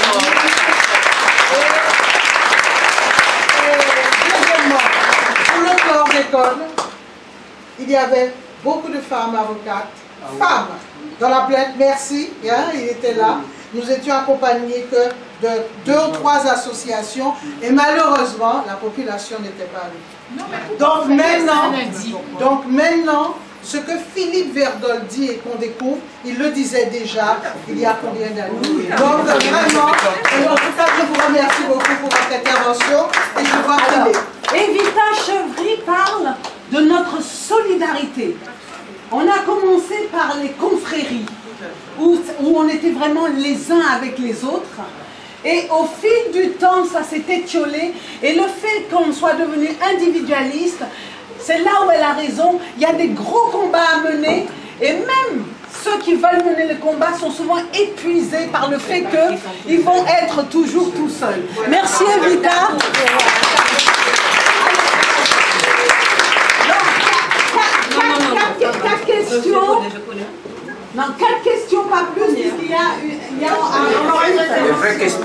Deuxièmement, pour le corps d'école, il y avait beaucoup de femmes avocates, femmes dans la plainte, merci, hein, il était là. Nous étions accompagnés que de 2 ou 3 associations et malheureusement, la population n'était pas là. Donc maintenant, ce que Philippe Verdol dit et qu'on découvre, il le disait déjà il y a combien d'années. Donc vraiment, en tout cas, je vous remercie beaucoup pour votre intervention et je vois Evita Chevry parle de notre solidarité. On a commencé par les confréries, où on était vraiment les uns avec les autres. Et au fil du temps, ça s'est étiolé. Et le fait qu'on soit devenu individualiste, c'est là où elle a raison. Il y a des gros combats à mener. Et même ceux qui veulent mener le combat sont souvent épuisés par le fait qu'ils vont être toujours tout seuls. Merci Evita. Quatre questions. Non, 4 questions, pas plus, puisqu'il y a encore une. Des vraies questions.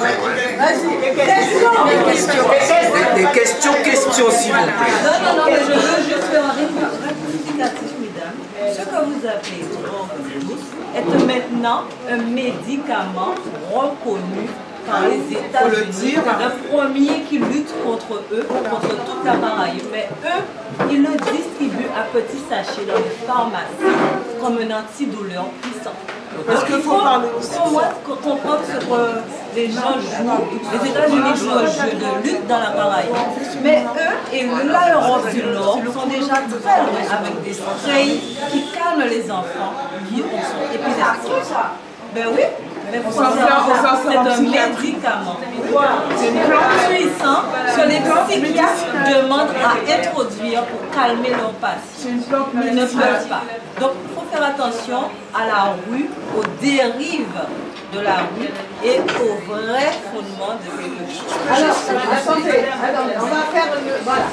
Des questions, s'il vous plaît. Non, mais je veux juste faire un rectificatif, mesdames. Ce que vous appelez drogue douce, est maintenant un médicament reconnu par les États-Unis. Le premier qui lutte contre eux, contre toute la maladie. Mais eux, ils le distribuent à petits sachets dans les pharmacies comme un antidouleur puissant. Est-ce qu'il faut parler aussi comprendre ce que les gens jouent? Les États-Unis jouent un jeu de lutte dans la maladie. Mais eux et l'Europe du Nord sont déjà très loin avec des sprays qui calment les enfants qui sont épileptiques. Ben oui. C'est un médicament puissant que les psychiatres demandent à introduire pour calmer leurs patients. Ils ne peuvent pas. Donc il faut faire attention à la rue, aux dérives de la rue et au vrai fondement de quelque chose. Alors, attendez, on va faire une... Voilà.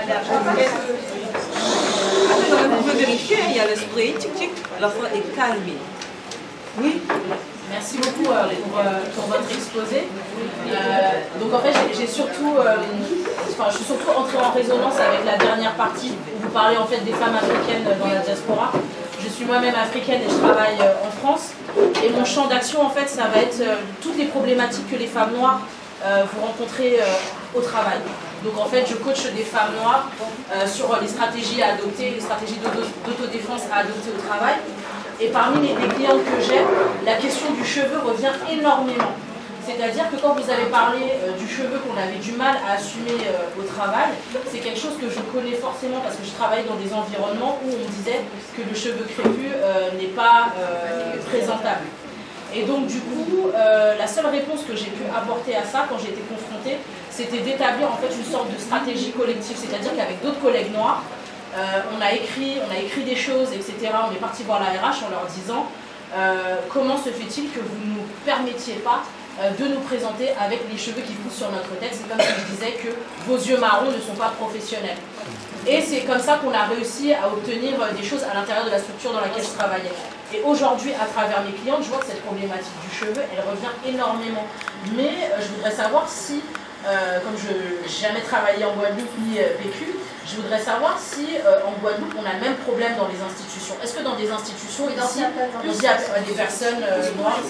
On peut vérifier, il y a le spray, tic-tic, l'enfant est calmé. Oui. Merci beaucoup pour votre exposé. Donc en fait, j'ai surtout, je suis surtout entrée en résonance avec la dernière partie où vous parlez en fait des femmes africaines dans la diaspora. Je suis moi-même africaine et je travaille en France. Et mon champ d'action en fait, ça va être toutes les problématiques que les femmes noires vont rencontrer au travail. Donc en fait, je coach des femmes noires sur les stratégies à adopter, les stratégies d'autodéfense à adopter au travail. Et parmi les clientes que j'ai, la question du cheveu revient énormément. C'est-à-dire que quand vous avez parlé du cheveu qu'on avait du mal à assumer au travail, c'est quelque chose que je connais forcément parce que je travaille dans des environnements où on me disait que le cheveu crépus n'est pas présentable. Et donc du coup, la seule réponse que j'ai pu apporter à ça quand j'ai été confrontée, c'était d'établir en fait une sorte de stratégie collective, c'est-à-dire qu'avec d'autres collègues noirs, on a écrit des choses, etc. On est parti voir la RH en leur disant comment se fait-il que vous ne nous permettiez pas de nous présenter avec les cheveux qui poussent sur notre tête. C'est comme si je disais que vos yeux marrons ne sont pas professionnels. Et c'est comme ça qu'on a réussi à obtenir des choses à l'intérieur de la structure dans laquelle je travaillais. Et aujourd'hui, à travers mes clientes, je vois que cette problématique du cheveu, elle revient énormément. Mais je voudrais savoir si, comme je n'ai jamais travaillé en Guadeloupe ni vécu, je voudrais savoir si en Guadeloupe on a le même problème dans les institutions. Est-ce que dans des institutions ici, on dit à des personnes noires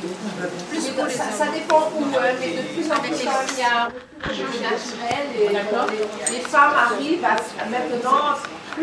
ça dépend où, mais de plus en plus quand il y a un cheveu naturel et les femmes arrivent maintenant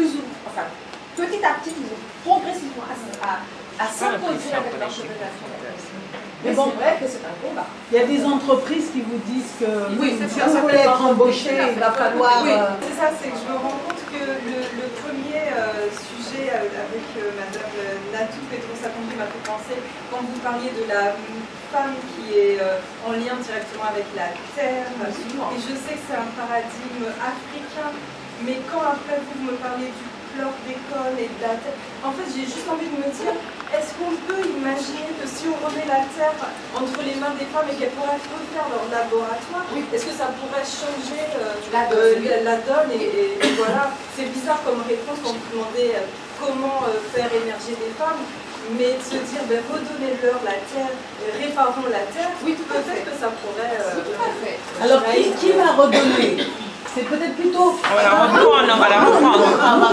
petit à petit, progressivement à s'imposer avec leur cheveux naturels. Mais bon, c'est vrai que c'est un combat. Il y a des entreprises qui vous disent que oui, si vous voulez être embauché, il va falloir... Oui, c'est ça, c'est que je me rends compte que le premier sujet avec Madame Natou Petro-Sapongi m'a fait penser, quand vous parliez de la femme qui est en lien directement avec la terre, et je sais que c'est un paradigme africain, mais quand après vous me parlez du chlore d'école et de la terre, en fait j'ai juste envie de me dire, est-ce qu'on peut imaginer que si on remet la terre entre les mains des femmes et qu'elles pourraient refaire leur laboratoire, est-ce que ça pourrait changer la donne et voilà, c'est bizarre comme réponse quand vous demandez comment faire émerger des femmes, mais de se dire, redonnez-leur la terre, réparons la terre, peut-être que ça pourrait... tout à fait. Alors qui va redonner? C'est peut-être plutôt... On va la reprendre, on va la reprendre.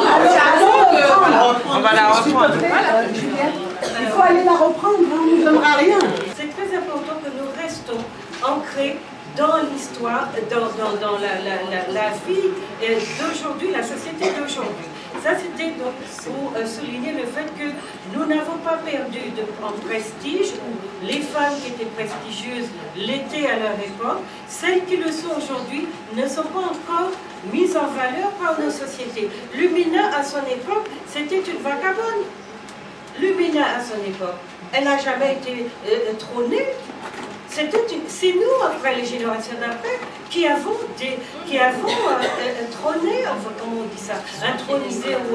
On va la reprendre. Il faut aller la reprendre, on ne nous donnera rien. C'est très important que nous restons ancrés dans l'histoire, dans la vie d'aujourd'hui, la société d'aujourd'hui. Ça, c'était donc pour souligner le fait que nous n'avons pas perdu en prestige, où les femmes qui étaient prestigieuses l'étaient à leur époque, celles qui le sont aujourd'hui ne sont pas encore mises en valeur par nos sociétés. Lumina, à son époque, c'était une vagabonde. Lumina, à son époque, elle n'a jamais été trônée. C'est nous, après les générations d'après, qui avons trôné, comment on dit ça, intronisé ou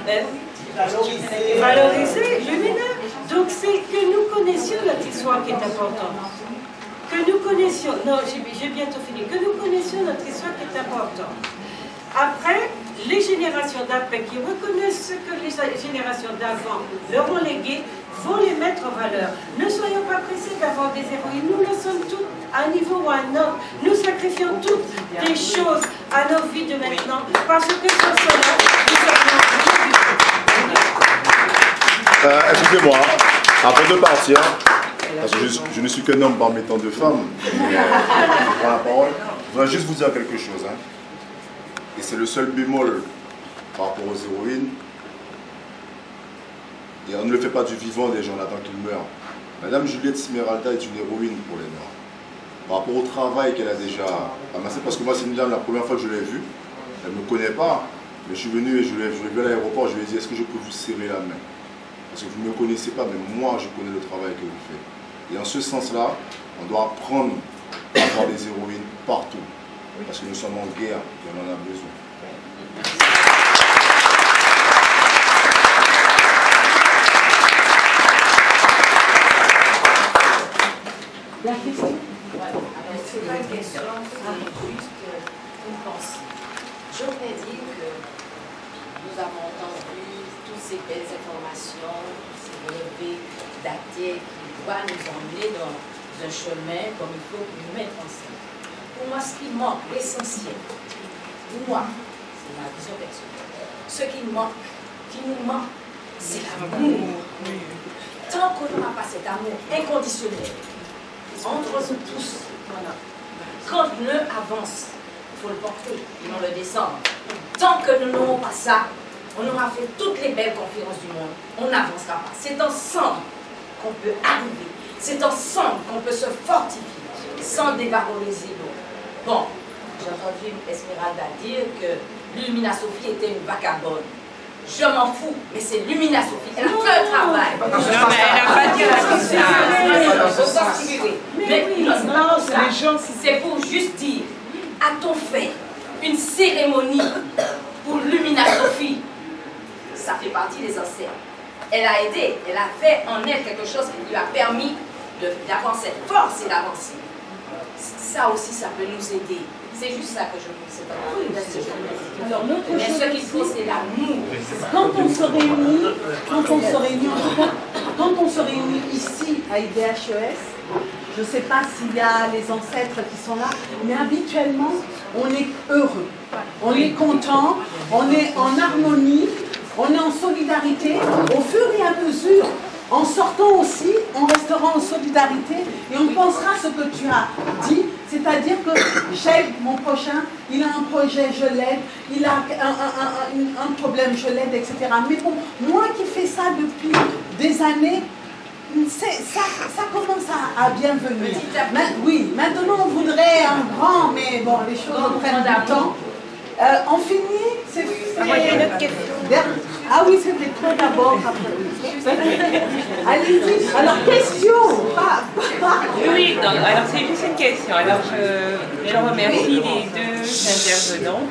valorisé Lumina. Donc c'est que nous connaissions notre histoire qui est importante. Que nous connaissions, non, j'ai bientôt fini, que nous connaissions notre histoire qui est importante. Après, les générations d'après qui reconnaissent ce que les générations d'avant leur ont légué, vont les mettre en valeur. Ne soyons pas pressés d'avoir des héroïnes. Nous le sommes toutes à un niveau ou à un autre. Nous sacrifions toutes des choses à nos vies de maintenant parce que sans cela, nous sommes... Excusez-moi. Avant de partir, parce que je ne suis qu'un homme parmi tant de femmes, mais, je prends la parole, je voudrais juste vous dire quelque chose. Hein. Et c'est le seul bémol par rapport aux héroïnes. Et on ne le fait pas du vivant des gens, on attend qu'ils meurent. Madame Juliette Smeralda est une héroïne pour les Noirs. Par rapport au travail qu'elle a déjà amassé, parce que moi c'est une dame, la première fois que je l'ai vue, elle ne me connaît pas, mais je suis venu et je l'ai vue à l'aéroport, je lui ai dit est-ce que je peux vous serrer la main? Parce que vous ne me connaissez pas, mais moi je connais le travail que vous faites. Et en ce sens-là, on doit apprendre à avoir des héroïnes partout, parce que nous sommes en guerre et on en a besoin. La question. C'est pas une question, c'est juste une pensée. J'aurais dit que nous avons entendu toutes ces belles informations, tous ces relevés datés qui doivent nous emmener dans un chemin comme il faut pour nous mettre ensemble. Pour moi, ce qui manque, l'essentiel, pour moi, c'est ma vision personnelle. Ce qui nous manque, c'est l'amour. Tant qu'on n'aura pas cet amour inconditionnel, entre nous tous, quand l'un avance, il faut le porter, et non le descendre. Tant que nous n'aurons pas ça, on aura fait toutes les belles conférences du monde, on n'avancera pas. C'est ensemble qu'on peut arriver, c'est ensemble qu'on peut se fortifier, sans dévaloriser l'autre. Bon, j'ai entendu Esmeralda dire que Lumina Sophie était une vagabonde. Je m'en fous, mais c'est Lumina Sophie. Elle a fait un travail. Non, mais elle n'a pas dit ça. Mais non, c'est pour juste dire, a-t-on fait une cérémonie pour Lumina Sophie? Ça fait partie des ancêtres. Elle a aidé, elle a fait en elle quelque chose qui lui a permis d'avoir cette force et d'avancer. Ça aussi, ça peut nous aider. C'est juste ça que je veux dire. Alors, l'autre mais chose ce qu'il faut, c'est l'amour. Quand on se réunit ici à IDHES, je ne sais pas s'il y a les ancêtres qui sont là, mais habituellement, on est heureux, on est content, on est en harmonie, on est en solidarité. Au fur et à mesure, en sortant aussi, on restera en solidarité et on pensera ce que tu as dit, c'est-à-dire que j'aide mon prochain, il a un projet, je l'aide, il a un problème, je l'aide, etc. Mais bon, moi qui fais ça depuis des années, ça commence à bien venir. Oui, maintenant on voudrait un grand, mais bon, les choses prennent du temps. On finit, c'est... Moi j'ai une autre question. Ah oui, c'était toi d'abord. Allez-y. Alors, question. Oui, donc, alors c'est juste une question. Alors je remercie les deux intervenants.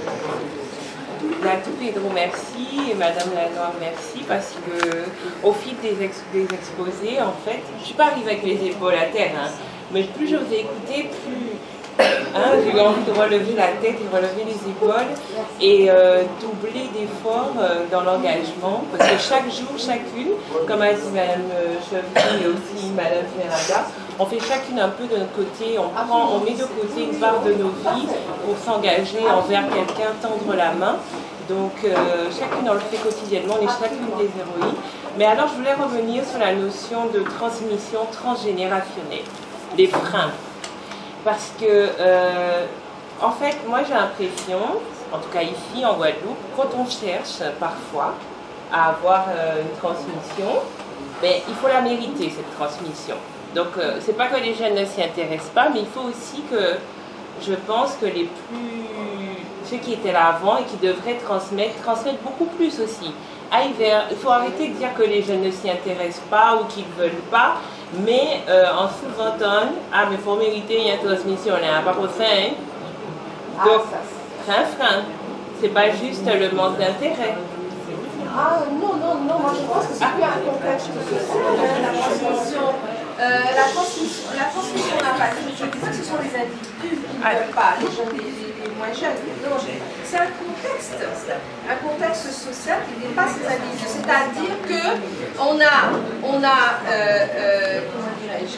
Natou Pedro, merci, et Madame Lanoir, merci, parce que au fil des exposés, en fait, je ne suis pas arrivée avec les épaules à terre, hein, mais plus je vous ai écouté, plus j'ai eu envie de relever la tête et relever les épaules et doubler d'efforts dans l'engagement, parce que chaque jour, chacune, comme a dit Madame Chevry et aussi Madame Ferrada, on fait chacune un peu de notre côté, on met de côté une part de nos vies pour s'engager envers quelqu'un, tendre la main. Donc chacune on le fait quotidiennement, on est chacune des héroïnes. Mais alors je voulais revenir sur la notion de transmission transgénérationnelle, les freins. Parce que, en fait, moi j'ai l'impression, en tout cas ici en Guadeloupe, quand on cherche parfois à avoir une transmission, ben, il faut la mériter cette transmission. Donc c'est pas que les jeunes ne s'y intéressent pas, mais il faut aussi que, je pense que ceux qui étaient là avant et qui devraient transmettre beaucoup plus aussi. Il faut arrêter de dire que les jeunes ne s'y intéressent pas ou qu'ils ne veulent pas, mais en sous-entendant, mais il faut mériter une transmission, là, pas pour ça, hein. Donc, c'est un frein. C'est pas juste le manque d'intérêt. Ah non, moi je pense que c'est plus un contexte social, la transmission n'a pas lieu. Je dis pas que ce sont les individus qui ne veulent pas, les jeunes, les moins jeunes. Non, c'est un contexte social qui dépasse les individus. C'est-à-dire qu'on a comment dirais-je,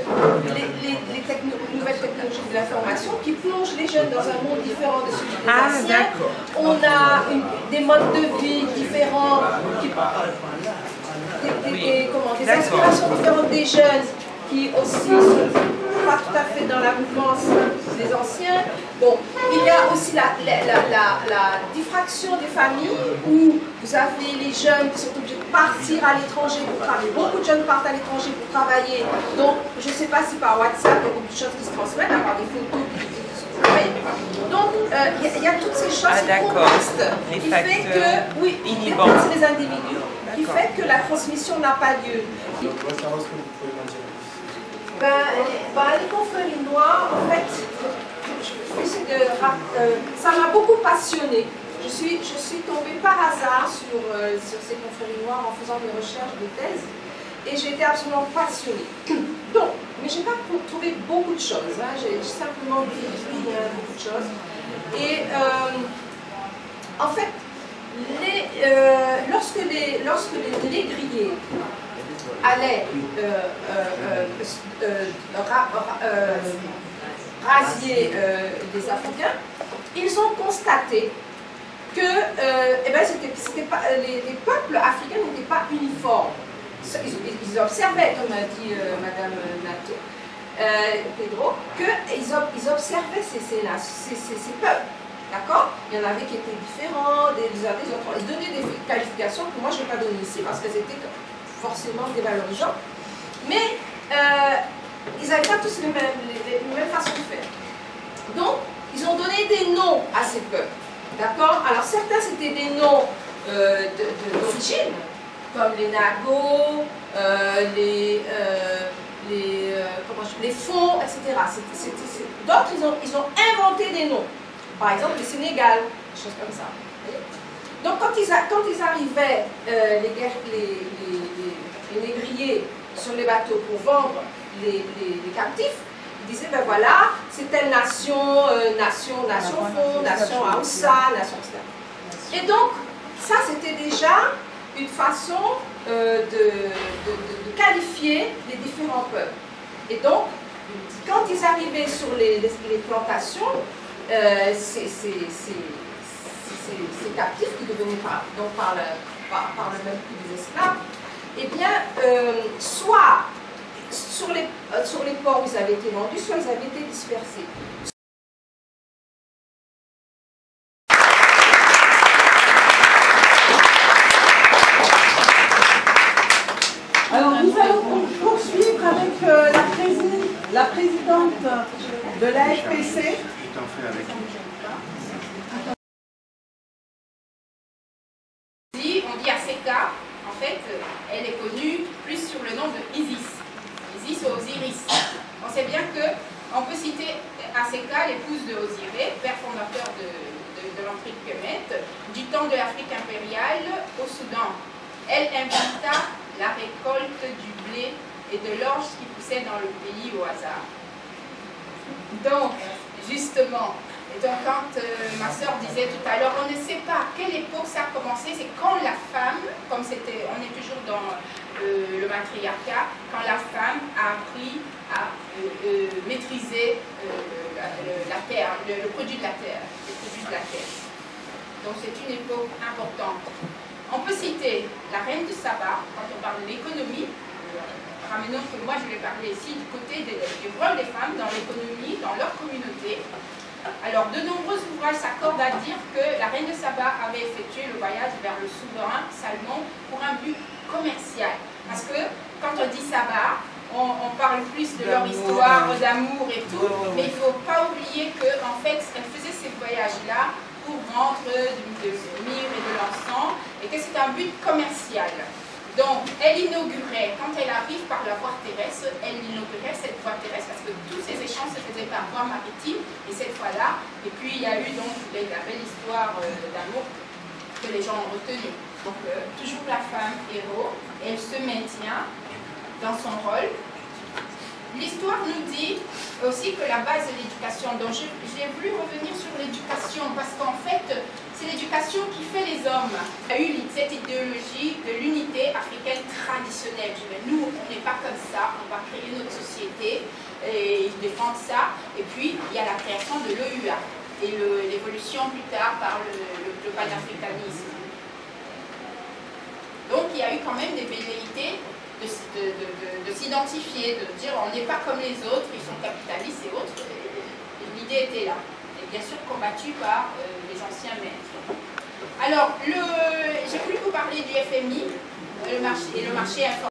les nouvelles technologies de l'information qui plongent les jeunes dans un monde différent de celui des anciens. On a des modes de vie différents. des aspirations différentes des jeunes qui aussi ne sont pas tout à fait dans la mouvance des anciens. Bon, il y a aussi la diffraction des familles où vous avez les jeunes qui sont obligés de partir à l'étranger pour travailler. Beaucoup de jeunes partent à l'étranger pour travailler. Donc, je ne sais pas si par WhatsApp, il y a beaucoup de choses qui se transmettent, à part des photos qui se travaillent. Donc, il y a toutes ces choses qui contextent, qui fait que, oui, c'est les individus, qui fait que la transmission n'a pas lieu. Donc, je veux savoir ce que vous pouvez m'en dire. Les confréries noires, en fait, ça m'a beaucoup passionnée. Je suis tombée par hasard sur ces confréries noires en faisant des recherches, des thèses, et j'ai été absolument passionnée. Donc, mais je n'ai pas trouvé beaucoup de choses, hein. J'ai simplement déduit beaucoup de choses. Et en fait, lorsque les négriers allaient rasier des Africains, ils ont constaté que les peuples africains n'étaient pas uniformes. Ils observaient, comme a dit Madame Natou, Pedro, qu'ils observaient ces peuples. D'accord? Il y en avait qui étaient différents des uns des autres. Ils donnaient des qualifications que moi je ne vais pas donner ici parce qu'elles étaient forcément dévalorisantes. Mais ils n'avaient pas tous les mêmes façons de faire. Donc, ils ont donné des noms à ces peuples. D'accord? Alors, certains, c'était des noms d'origine, comme les Nagos, les Fonds, etc. D'autres, ils ont inventé des noms. Par exemple, le Sénégal, des choses comme ça. Donc, quand ils arrivaient, les négriers, sur les bateaux pour vendre les captifs, ils disaient, ben voilà, c'est telle nation, nation Fon, nation Haoussa, nation etc. Et donc, ça c'était déjà une façon de qualifier les différents peuples. Et donc, quand ils arrivaient sur les plantations, ces captifs qui devenaient par le même prix des esclaves, eh bien, soit sur les ports où ils avaient été vendus, soit ils avaient été dispersés. Alors, nous allons poursuivre avec la présidente de l'AFPC. On dit Aseka, en fait, elle est connue plus sur le nom de Isis. Isis ou Osiris. On sait bien qu'on peut citer Aseka, l'épouse de Osiré, père fondateur de l'Afrique Kemet, du temps de l'Afrique impériale au Soudan. Elle inventa la récolte du blé et de l'orge qui poussait dans le pays au hasard. Donc, justement, et donc quand ma soeur disait tout à l'heure, on ne sait pas à quelle époque ça a commencé, c'est quand la femme, comme on est toujours dans le matriarcat, quand la femme a appris à maîtriser la terre, le produit de la terre, les produits de la terre. Donc c'est une époque importante. On peut citer la reine de Saba, quand on parle de l'économie. Ramenons que moi je vais parler ici du côté du rôle des femmes dans l'économie, dans leur communauté. Alors, de nombreux ouvrages s'accordent à dire que la reine de Saba avait effectué le voyage vers le souverain Salomon pour un but commercial. Parce que quand on dit Saba, on parle plus de leur histoire, d'amour et tout, mais il ne faut pas oublier qu'en fait, elle faisait ces voyages-là pour vendre de myrrhe et de l'encens, et que c'est un but commercial. Donc, elle inaugurait, quand elle arrive par la voie terrestre, elle inaugurait cette voie terrestre parce que tous ces échanges se faisaient par voie maritime, et cette fois-là, et puis il y a eu donc la belle histoire d'amour que les gens ont retenue. Donc, toujours la femme héros, elle se maintient dans son rôle. L'histoire nous dit aussi que la base de l'éducation, donc j'ai voulu revenir sur l'éducation parce qu'en fait, c'est l'éducation qui fait les hommes. Il y a eu cette idéologie de l'unité africaine traditionnelle. Nous, on n'est pas comme ça, on va créer notre société et ils défendent ça. Et puis, il y a la création de l'OUA et l'évolution plus tard par le panafricanisme. Donc, il y a eu eu quand même des velléités de s'identifier, de dire on n'est pas comme les autres, ils sont capitalistes et autres. L'idée était là, et bien sûr combattue par les anciens maîtres. Alors, j'ai voulu vous parler du FMI, le marché informatique.